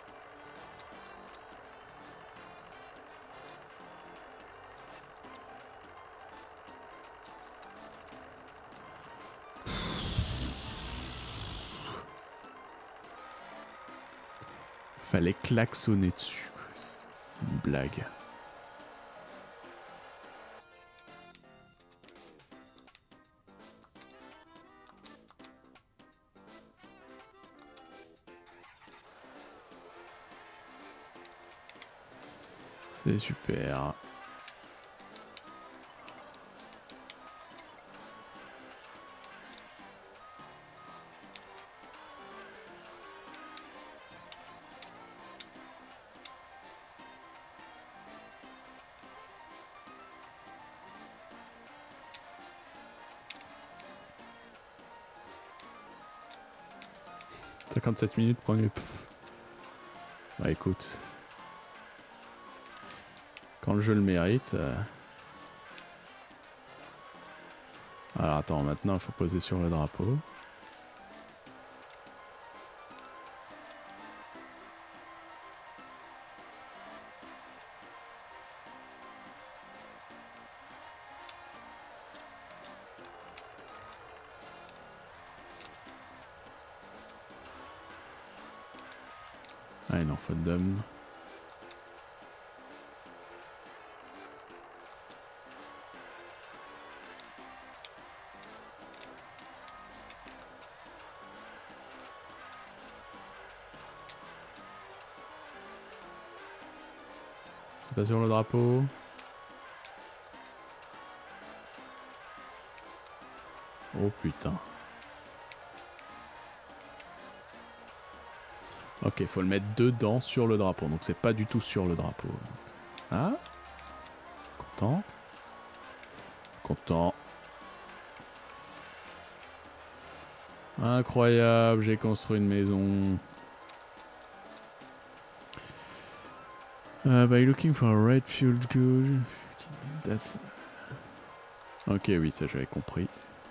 Fallait klaxonner dessus. Une blague. C'est super. cinquante-sept minutes, premier. Pff. Bah écoute. Quand le jeu le mérite. Euh... Alors attends, maintenant il faut poser sur le drapeau. Ah il en faut d'hommes. C'est pas sur le drapeau. Oh putain. Ok, faut le mettre dedans sur le drapeau. Donc c'est pas du tout sur le drapeau. Ah. Content. Content. Incroyable, j'ai construit une maison. Uh, by looking for a red fueled good. That's... Ok, oui, ça j'avais compris.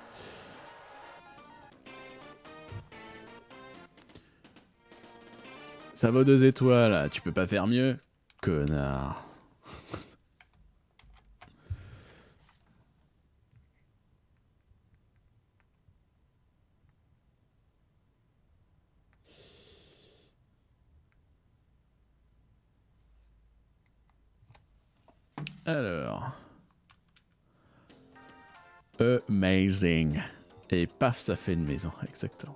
Ça vaut deux étoiles, tu peux pas faire mieux, connard. Alors. Amazing. Et paf, ça fait une maison, exactement.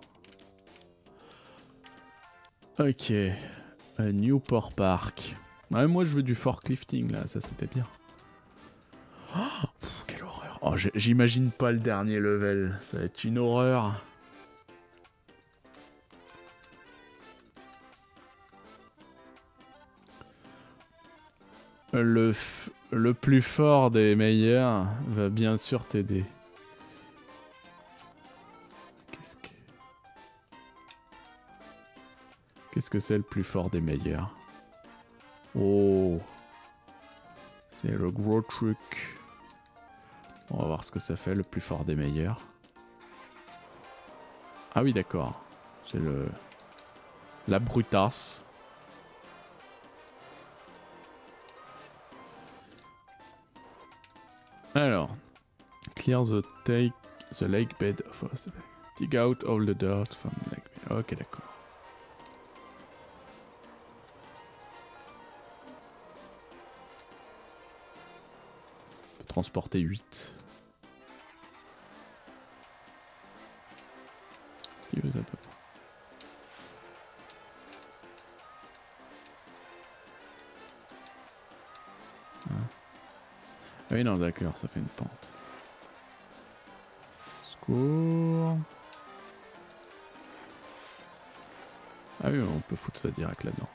Ok. A Newport Park. Ouais, moi je veux du forklifting là, ça c'était bien. Oh, pff, quelle horreur. Oh, j'imagine pas le dernier level, ça va être une horreur. Le, f... le plus fort des meilleurs va bien sûr t'aider. Qu'est-ce que... Qu'est-ce que c'est le plus fort des meilleurs? Oh, c'est le gros truc. On va voir ce que ça fait, le plus fort des meilleurs. Ah oui, d'accord. C'est le... La brutasse. Alors, clear the, take, the lake bed of us. Dig out all the dirt from the lake bed. Ok, d'accord. On peut transporter huit. Il vous a pas. Ah oui, non, d'accord, ça fait une pente. Secours. Ah oui, on peut foutre ça direct là-dedans.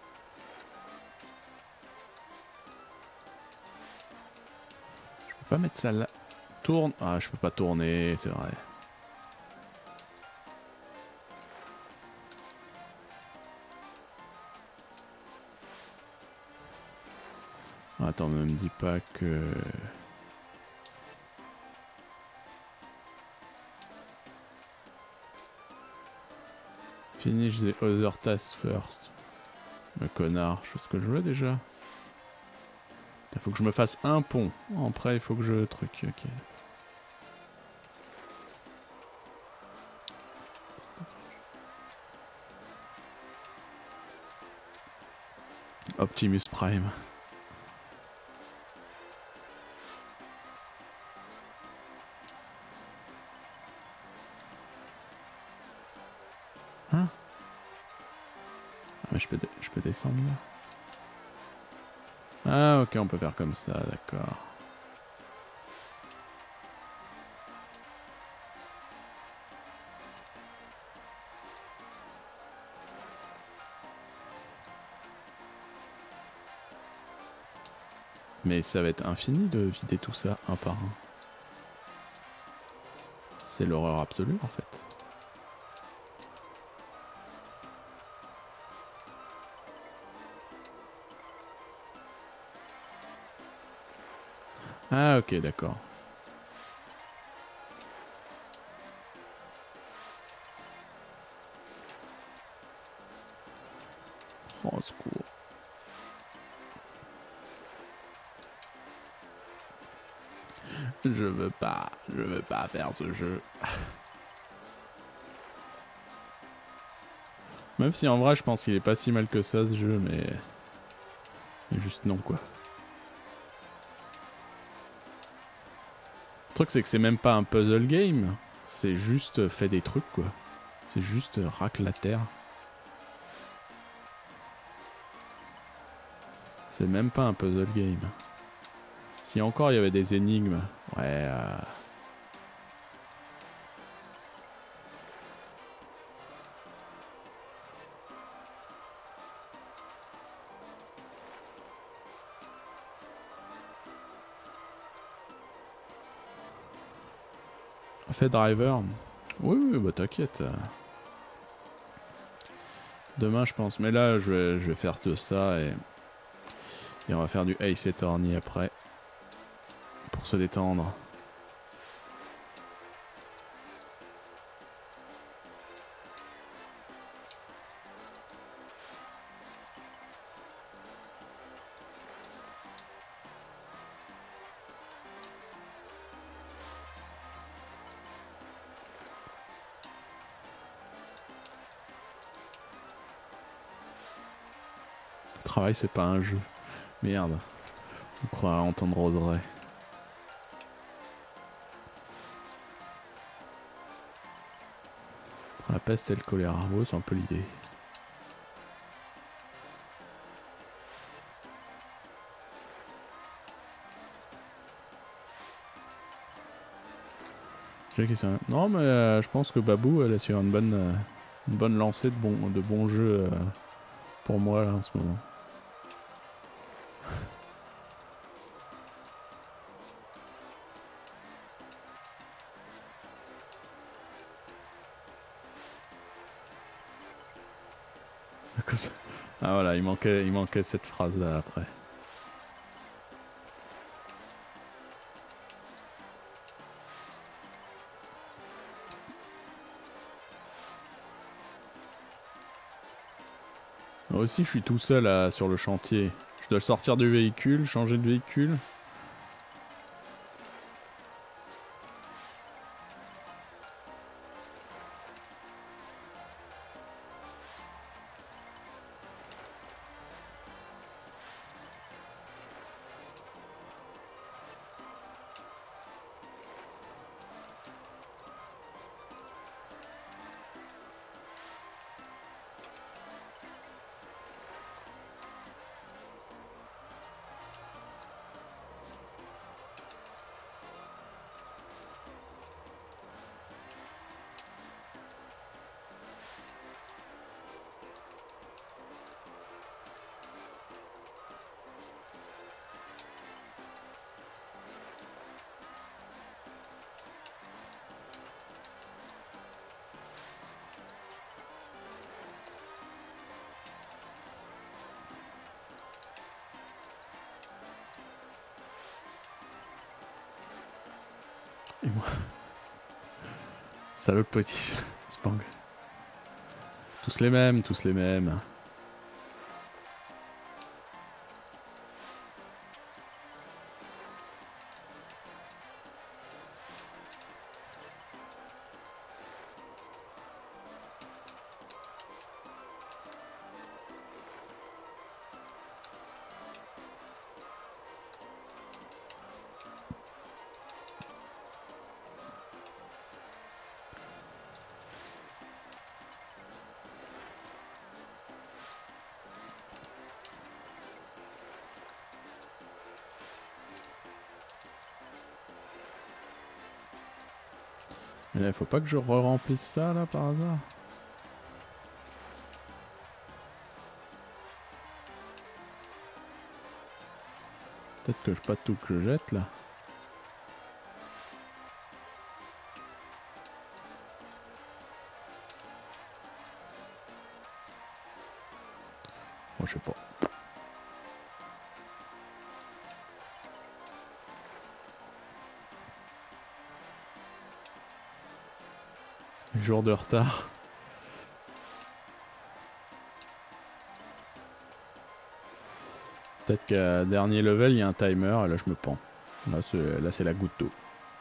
Je peux pas mettre ça là. Tourne. Ah, je peux pas tourner, c'est vrai. Attends, ne me dis pas que... Finish the other task first. Le connard, chose que je veux déjà. Il faut que je me fasse un pont. Après, il faut que je truc. Ok. Optimus Prime. Hein? Ah mais je peux, je peux descendre là. Ah ok, on peut faire comme ça, d'accord. Mais ça va être infini de vider tout ça un par un. C'est l'horreur absolue en fait. Ah ok, d'accord. Oh, secours. Je veux pas, je veux pas faire ce jeu. Même si en vrai je pense qu'il est pas si mal que ça ce jeu, mais... mais juste non quoi. Le truc c'est que c'est même pas un puzzle game, c'est juste fait des trucs quoi. C'est juste racle la terre. C'est même pas un puzzle game. Si encore il y avait des énigmes, ouais... Euh... Fait driver. Oui, oui, bah t'inquiète. Demain, je pense. Mais là, je vais, je vais faire de ça et... et on va faire du Ace Attorney après. Pour se détendre. Travail, c'est pas un jeu. Merde. On croit entendre Roseraie. La peste et le choléra. Ouais, c'est un peu l'idée. J'ai une question. Non, mais euh, je pense que Babou, elle est sur une bonne, euh, une bonne lancée de bons de bons jeux euh, pour moi là en ce moment. Ah voilà, il manquait, il manquait cette phrase-là après. Moi aussi, je suis tout seul là, sur le chantier. Je dois sortir du véhicule, changer de véhicule. Et moi. Salaud de petit Spang. Tous les mêmes, tous les mêmes. Mais là, faut pas que je re-remplisse ça là par hasard. Peut-être que je pas tout que je jette là. Bon, je sais pas. Jour de retard. Peut-être qu'à dernier level il y a un timer et là je me pends. Là c'est là c'est la goutte d'eau.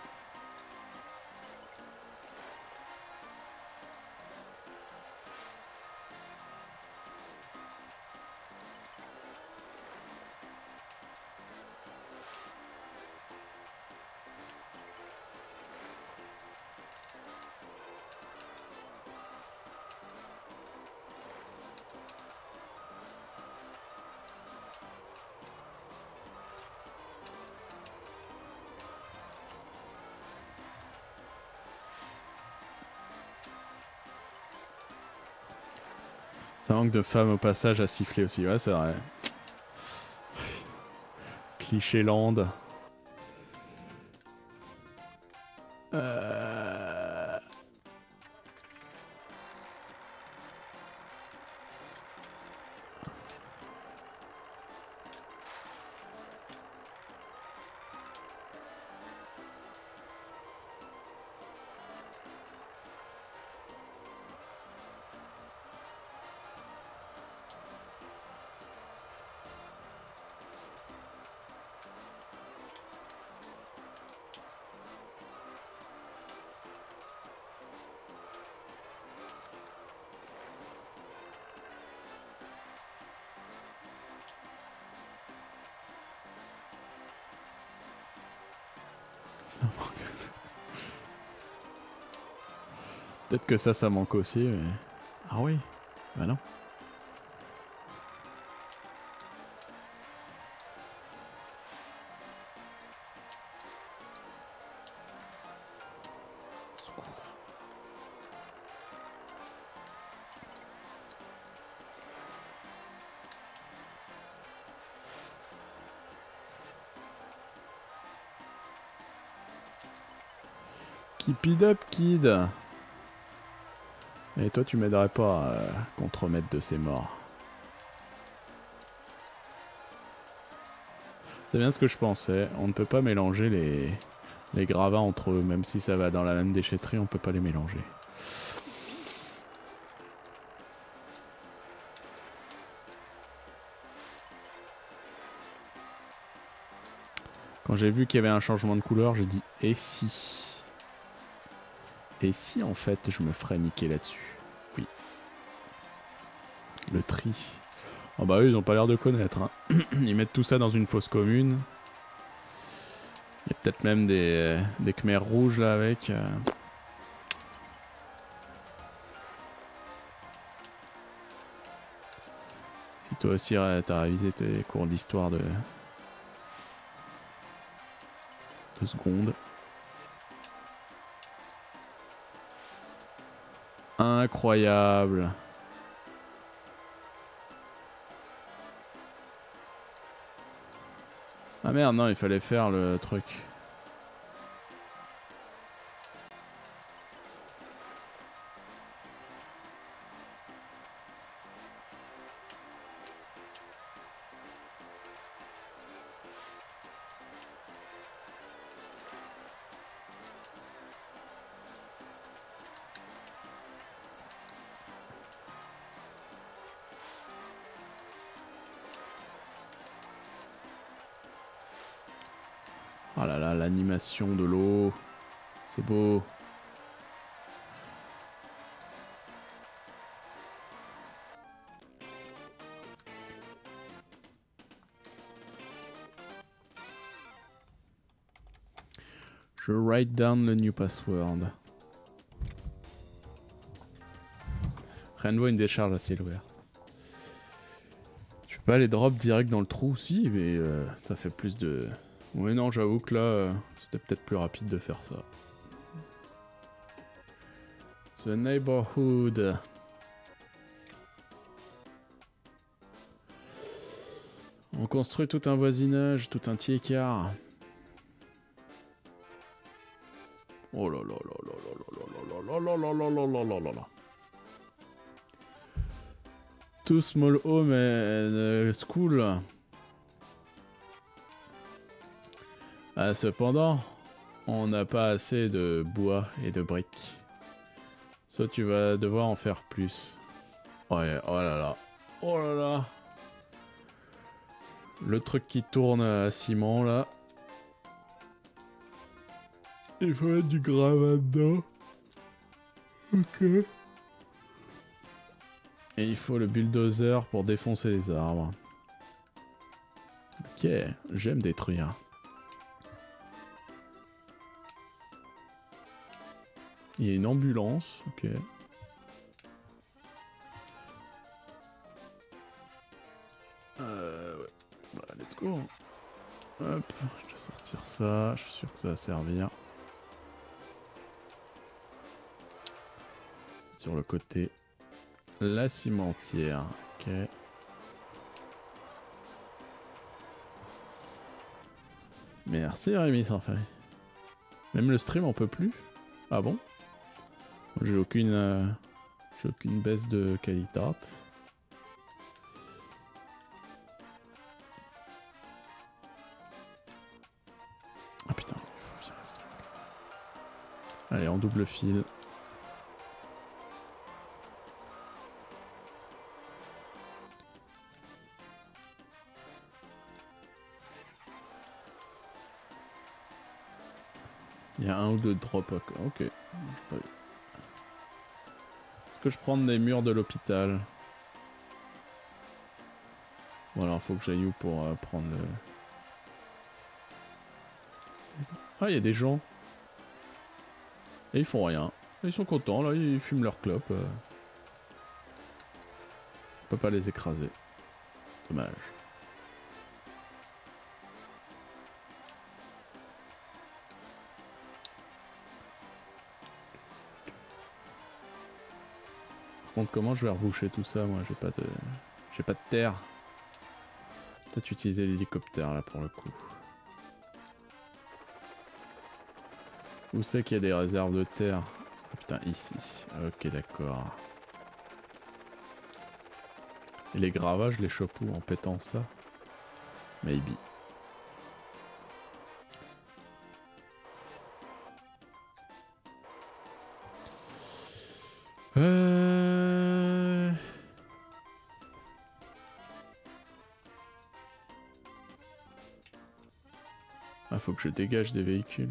Ça manque de femmes au passage à siffler aussi, ouais c'est vrai. Cliché land. Euh... Peut-être que ça, ça manque aussi, mais... Ah oui, bah non. Keep it up, kid. Et toi, tu m'aiderais pas à contremettre de ces morts. C'est bien ce que je pensais. On ne peut pas mélanger les, les gravats entre eux. Même si ça va dans la même déchetterie, on peut pas les mélanger. Quand j'ai vu qu'il y avait un changement de couleur, j'ai dit « Et si ?» Et si en fait je me ferais niquer là-dessus? Oui. Le tri. Oh bah eux ils ont pas l'air de connaître. Hein. Ils mettent tout ça dans une fosse commune. Il y a peut-être même des, des Khmers rouges là avec. Euh... Si toi aussi t'as révisé tes cours d'histoire de... de secondes. Incroyable. Ah merde, non, il fallait faire le truc. Oh là là, l'animation de l'eau. C'est beau. Je write down le new password. Renvoie une décharge à ciel ouvert. Tu peux pas les drop direct dans le trou aussi, mais euh, ça fait plus de... Oui, non, j'avoue que là, euh, c'était peut-être plus rapide de faire ça. The Neighborhood. On construit tout un voisinage, tout un tiers-quart. Oh là là là là là là là là là là là là là là là. Two small home and school. Ah, cependant, on n'a pas assez de bois et de briques. Soit tu vas devoir en faire plus. Ouais, oh là là. Oh là là. Le truc qui tourne à ciment là. Il faut mettre du gravat dedans. Ok. Et il faut le bulldozer pour défoncer les arbres. Ok, j'aime détruire. Il y a une ambulance, ok. Euh, ouais. Bah, let's go. Hop, je vais sortir ça, je suis sûr que ça va servir. Sur le côté, la cimentière, ok. Merci Rémi sans faille. Même le stream on peut plus? Ah bon? J'ai aucune, euh, j'ai aucune baisse de qualité. Ah putain, il faut virer ce truc. Allez, en double fil. Il y a un ou deux drops, ok. Est-ce que je prends des murs de l'hôpital? Voilà, faut que j'aille où pour euh, prendre le... Ah, il y a des gens. Et ils font rien. Ils sont contents, là, ils fument leur clope. Euh... On peut pas les écraser. Dommage. Par contre, comment je vais reboucher tout ça? Moi, j'ai pas de... J'ai pas de terre. Peut-être utiliser l'hélicoptère, là, pour le coup. Où c'est qu'il y a des réserves de terre? Oh, putain, ici. Ok, d'accord. Et les gravats, je les chope où? En pétant ça? Maybe. Ah, faut que je dégage des véhicules.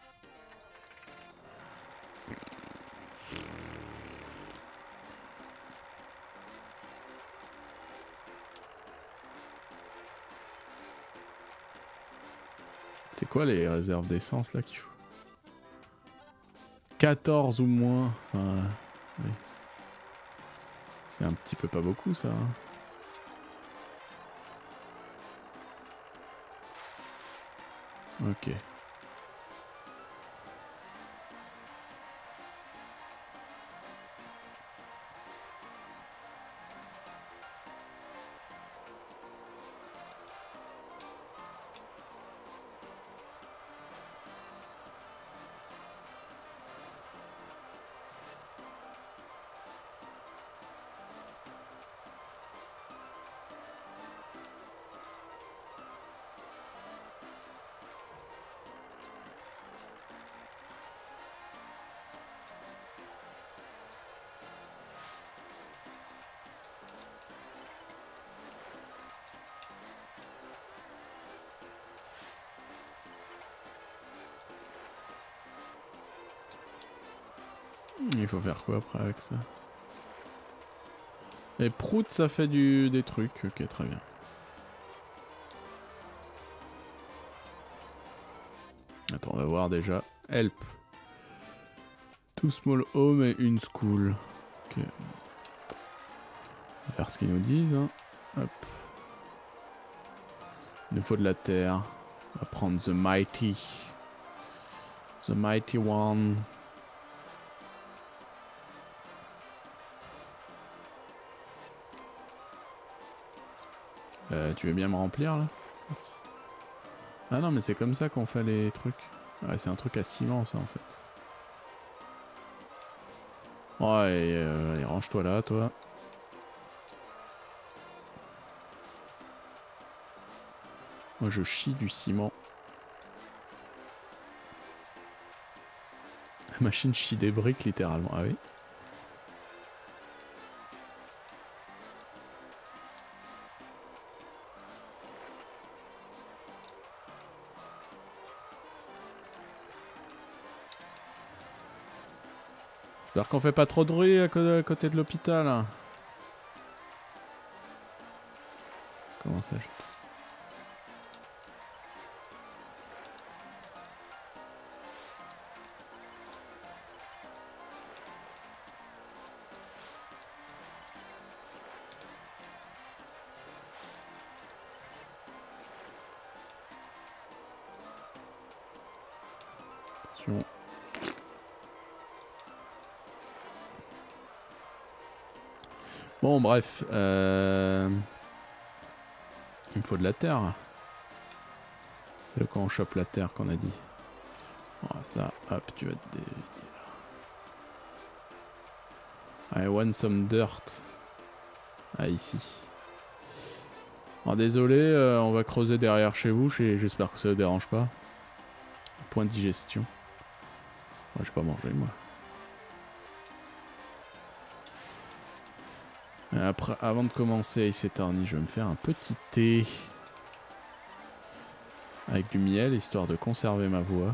C'est quoi les réserves d'essence là qu'il faut? quatorze ou moins. Enfin, oui. C'est un petit peu pas beaucoup ça. Hein. Ok. Il faut faire quoi après avec ça? Et prout, ça fait du des trucs. Ok, très bien. Attends, on va voir déjà. Help. Two small home et une school. Ok. On va faire ce qu'ils nous disent. Hein. Hop. Il nous faut de la terre. On va prendre The Mighty. The Mighty One. Euh, tu veux bien me remplir là? Ah non mais c'est comme ça qu'on fait les trucs. Ouais c'est un truc à ciment ça en fait. Ouais et, euh, allez range-toi là toi. Moi je chie du ciment. La machine chie des briques littéralement. Ah oui. J'espère qu'on fait pas trop de bruit à côté de l'hôpital. Hein. Comment ça je... Attention. Bon bref, euh... il me faut de la terre. C'est quand on chope la terre qu'on a dit. Oh, ça, hop, tu vas te dévider là. I want some dirt. Ah ici. Oh, désolé, euh, on va creuser derrière chez vous, j'espère que ça ne dérange pas. Point de digestion. Moi j'ai pas mangé moi. Après, avant de commencer Ace Attorney, je vais me faire un petit thé avec du miel, histoire de conserver ma voix.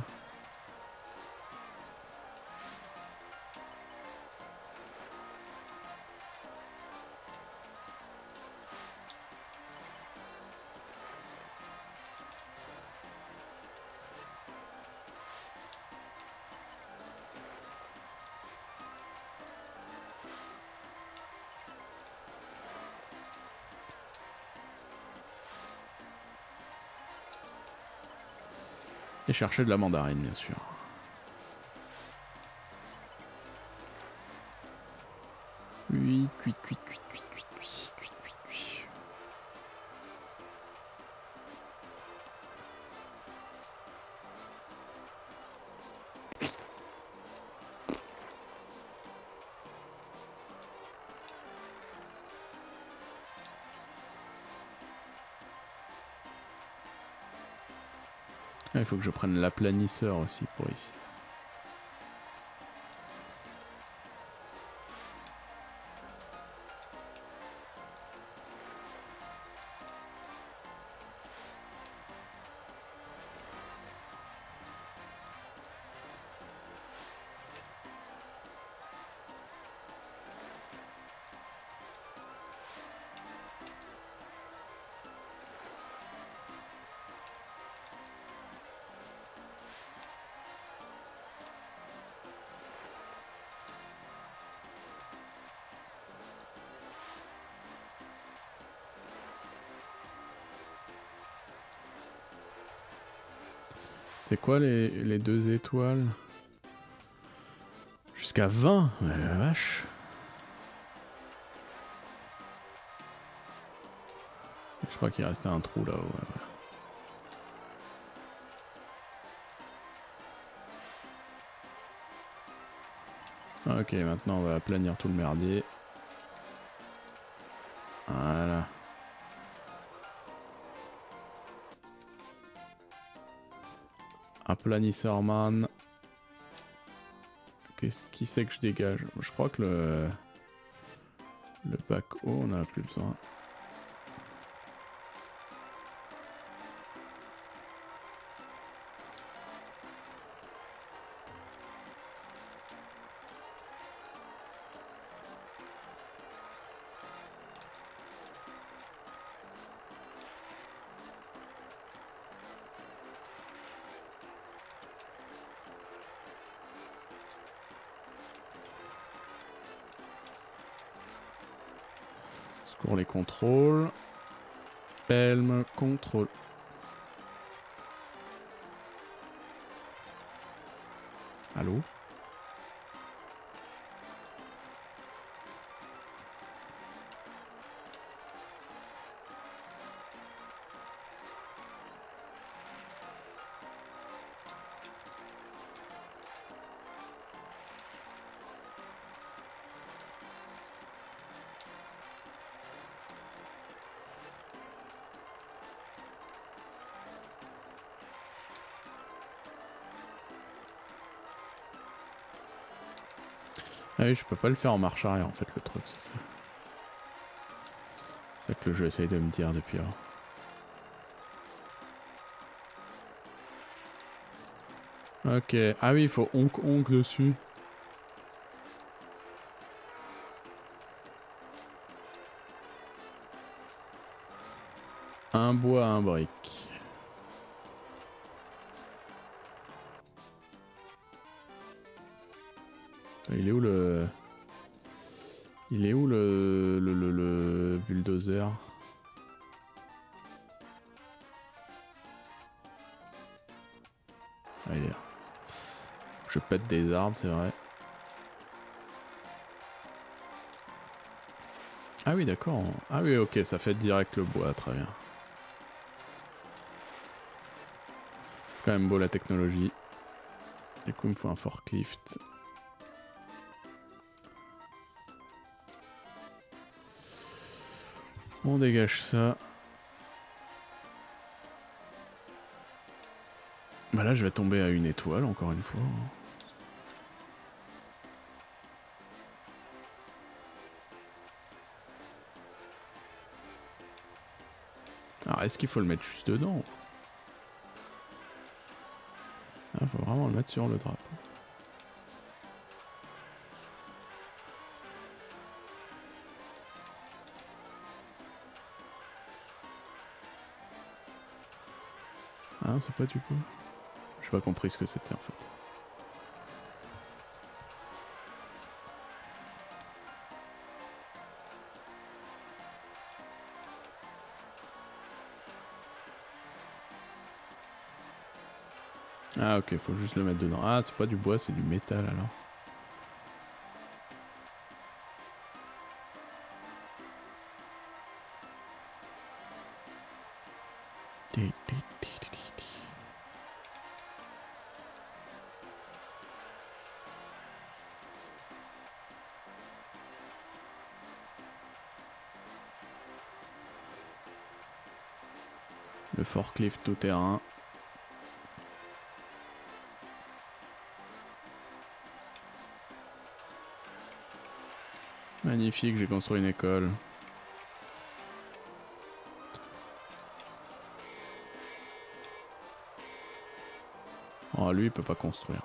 Et chercher de la mandarine, bien sûr. Cuit, cuit, cuit, cuit, cuit, cuit, cuit, cuit, cuit, cuit. Ah, il faut que je prenne l'aplanisseur aussi pour ici. C'est quoi les, les deux étoiles? Jusqu'à vingt? Ouais, la vache. Je crois qu'il restait un trou là-haut. Ouais, ouais. Ok, maintenant on va aplanir tout le merdier. Voilà. Aplanisseurman. Qu'est-ce qui c'est que je dégage? Je crois que le... Le bac haut, on n'a plus besoin. Pour les contrôles. Helm contrôle. Allô? Ah oui, je peux pas le faire en marche arrière en fait le truc, c'est ça. C'est ça que le jeu essaye de me dire depuis avant. Ok, ah oui, il faut onk onk dessus. Un bois, un brick. Il est où le... Il est où le... le, le, le bulldozer? Ah, il est là. Je pète des arbres, c'est vrai. Ah oui, d'accord. Ah oui, ok, ça fait direct le bois, très bien. C'est quand même beau la technologie. Du coup, il me faut un forklift. On dégage ça. Bah là, je vais tomber à une étoile, encore une fois. Alors, est-ce qu'il faut le mettre juste dedans? Il faut vraiment le mettre sur le drapeau. Ah, c'est pas du coup. J'ai pas compris ce que c'était en fait. Ah ok, faut juste le mettre dedans. Ah, c'est pas du bois, c'est du métal alors. Le forklift tout terrain. Magnifique, j'ai construit une école. Oh, lui, il peut pas construire.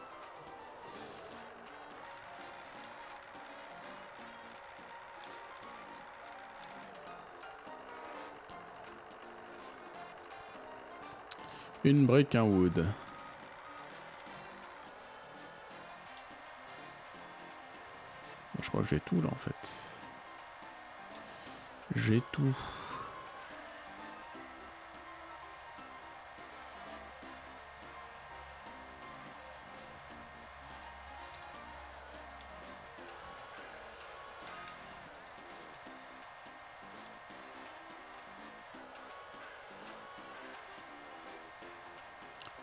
Une brique, un wood. Je crois que j'ai tout là en fait. J'ai tout.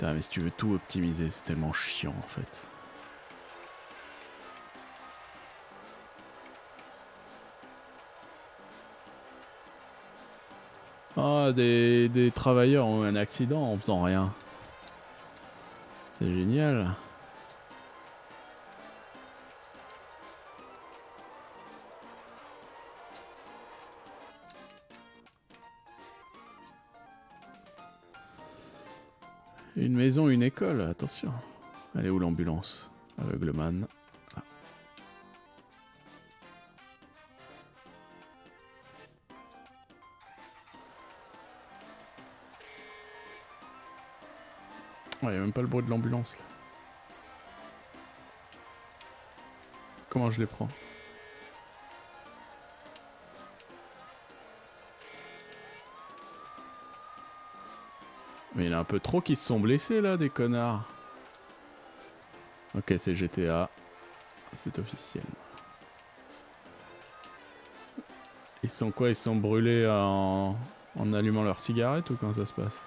Putain, mais si tu veux tout optimiser, c'est tellement chiant en fait. Ah, des, des travailleurs ont eu un accident en faisant rien. C'est génial. Une maison, une école, attention. Elle est où l'ambulance? Aveugleman. Ah. Il n'y a même pas le bruit de l'ambulance là. Comment je les prends? Mais il y en a un peu trop qui se sont blessés là, des connards. Ok, c'est G T A. C'est officiel. Ils sont quoi? Ils sont brûlés en... en allumant leur cigarette ou comment ça se passe?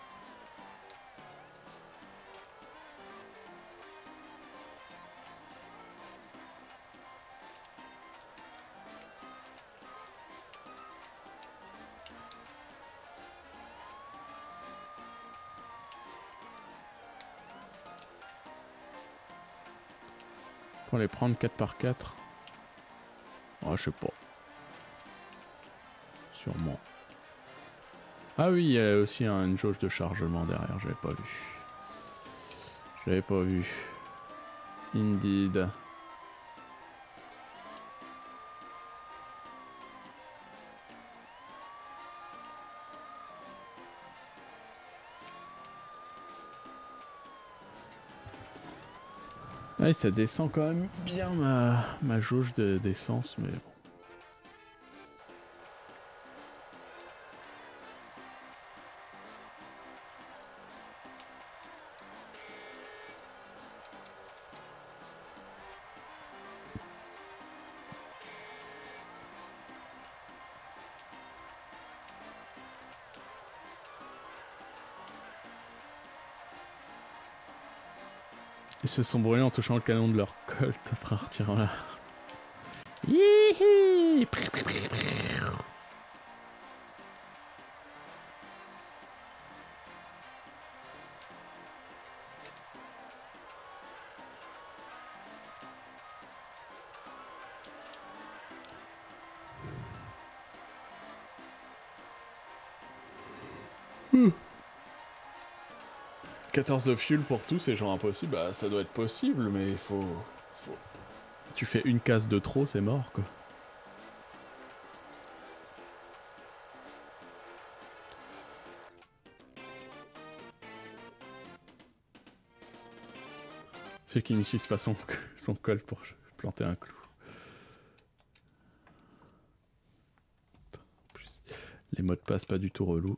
Pour les prendre quatre par quatre. Oh, je sais pas. Sûrement. Ah oui, il y a aussi un, une jauge de chargement derrière, j'avais pas vu. J'avais pas vu. Indeed. Ouais, ça descend quand même bien ma, ma jauge d'essence, mais bon. Ils se sont brûlés en touchant le canon de leur Colt après en retirant la... Hihi. quatorze de fuel pour tout, c'est genre impossible. Bah, ça doit être possible, mais il faut, faut... Tu fais une case de trop, c'est mort, quoi. C'est qui n'utilise pas son, son col pour planter un clou. Les mots de passe pas du tout relous.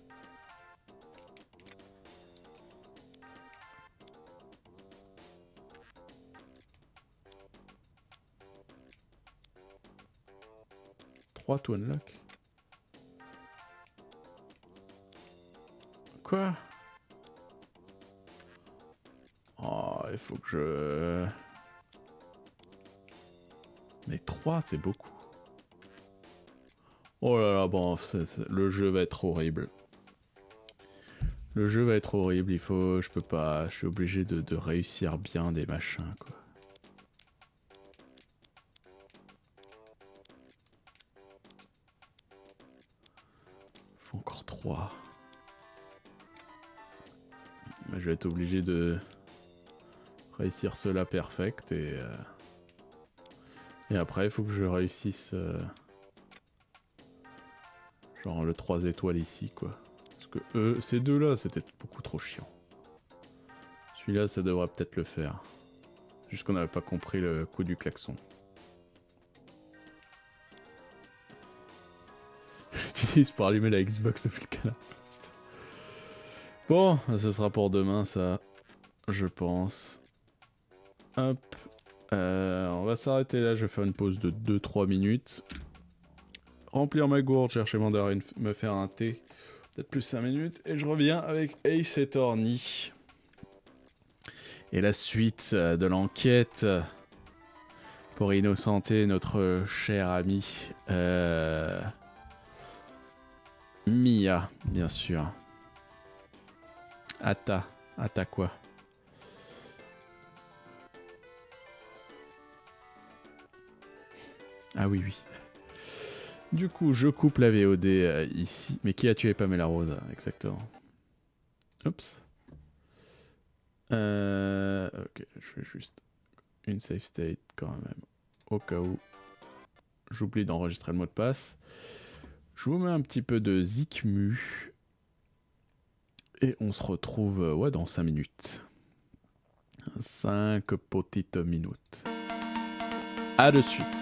trois to unlock. Quoi? Oh, il faut que je... Mais trois, c'est beaucoup. Oh là là, bon, c'est, c'est... le jeu va être horrible. Le jeu va être horrible, il faut... Je peux pas... Je suis obligé de, de réussir bien des machins, quoi. Faut encore trois. Mais je vais être obligé de... réussir cela perfect et... Euh... Et après, il faut que je réussisse... Euh... Genre le trois étoiles ici, quoi. Parce que eux, ces deux-là, c'était beaucoup trop chiant. Celui-là, ça devrait peut-être le faire. Juste qu'on n'avait pas compris le coup du klaxon. J'utilise pour allumer la Xbox depuis le canapé. Bon, ce sera pour demain, ça. Je pense. Hop. Euh, on va s'arrêter là, je vais faire une pause de deux trois minutes. Remplir ma gourde, chercher Mandarin, me faire un thé, peut-être plus cinq minutes, et je reviens avec Ace Attorney. Et la suite de l'enquête pour innocenter notre cher ami euh... Mia, bien sûr. Atta, Atta quoi? Ah oui, oui. Du coup, je coupe la V O D euh, ici. Mais qui a tué Pamela Rose, exactement? Oups. Euh, ok, je fais juste une save state quand même. Au cas où j'oublie d'enregistrer le mot de passe. Je vous mets un petit peu de Zikmu. Et on se retrouve euh, ouais, dans cinq minutes. cinq petites minutes. À de suite.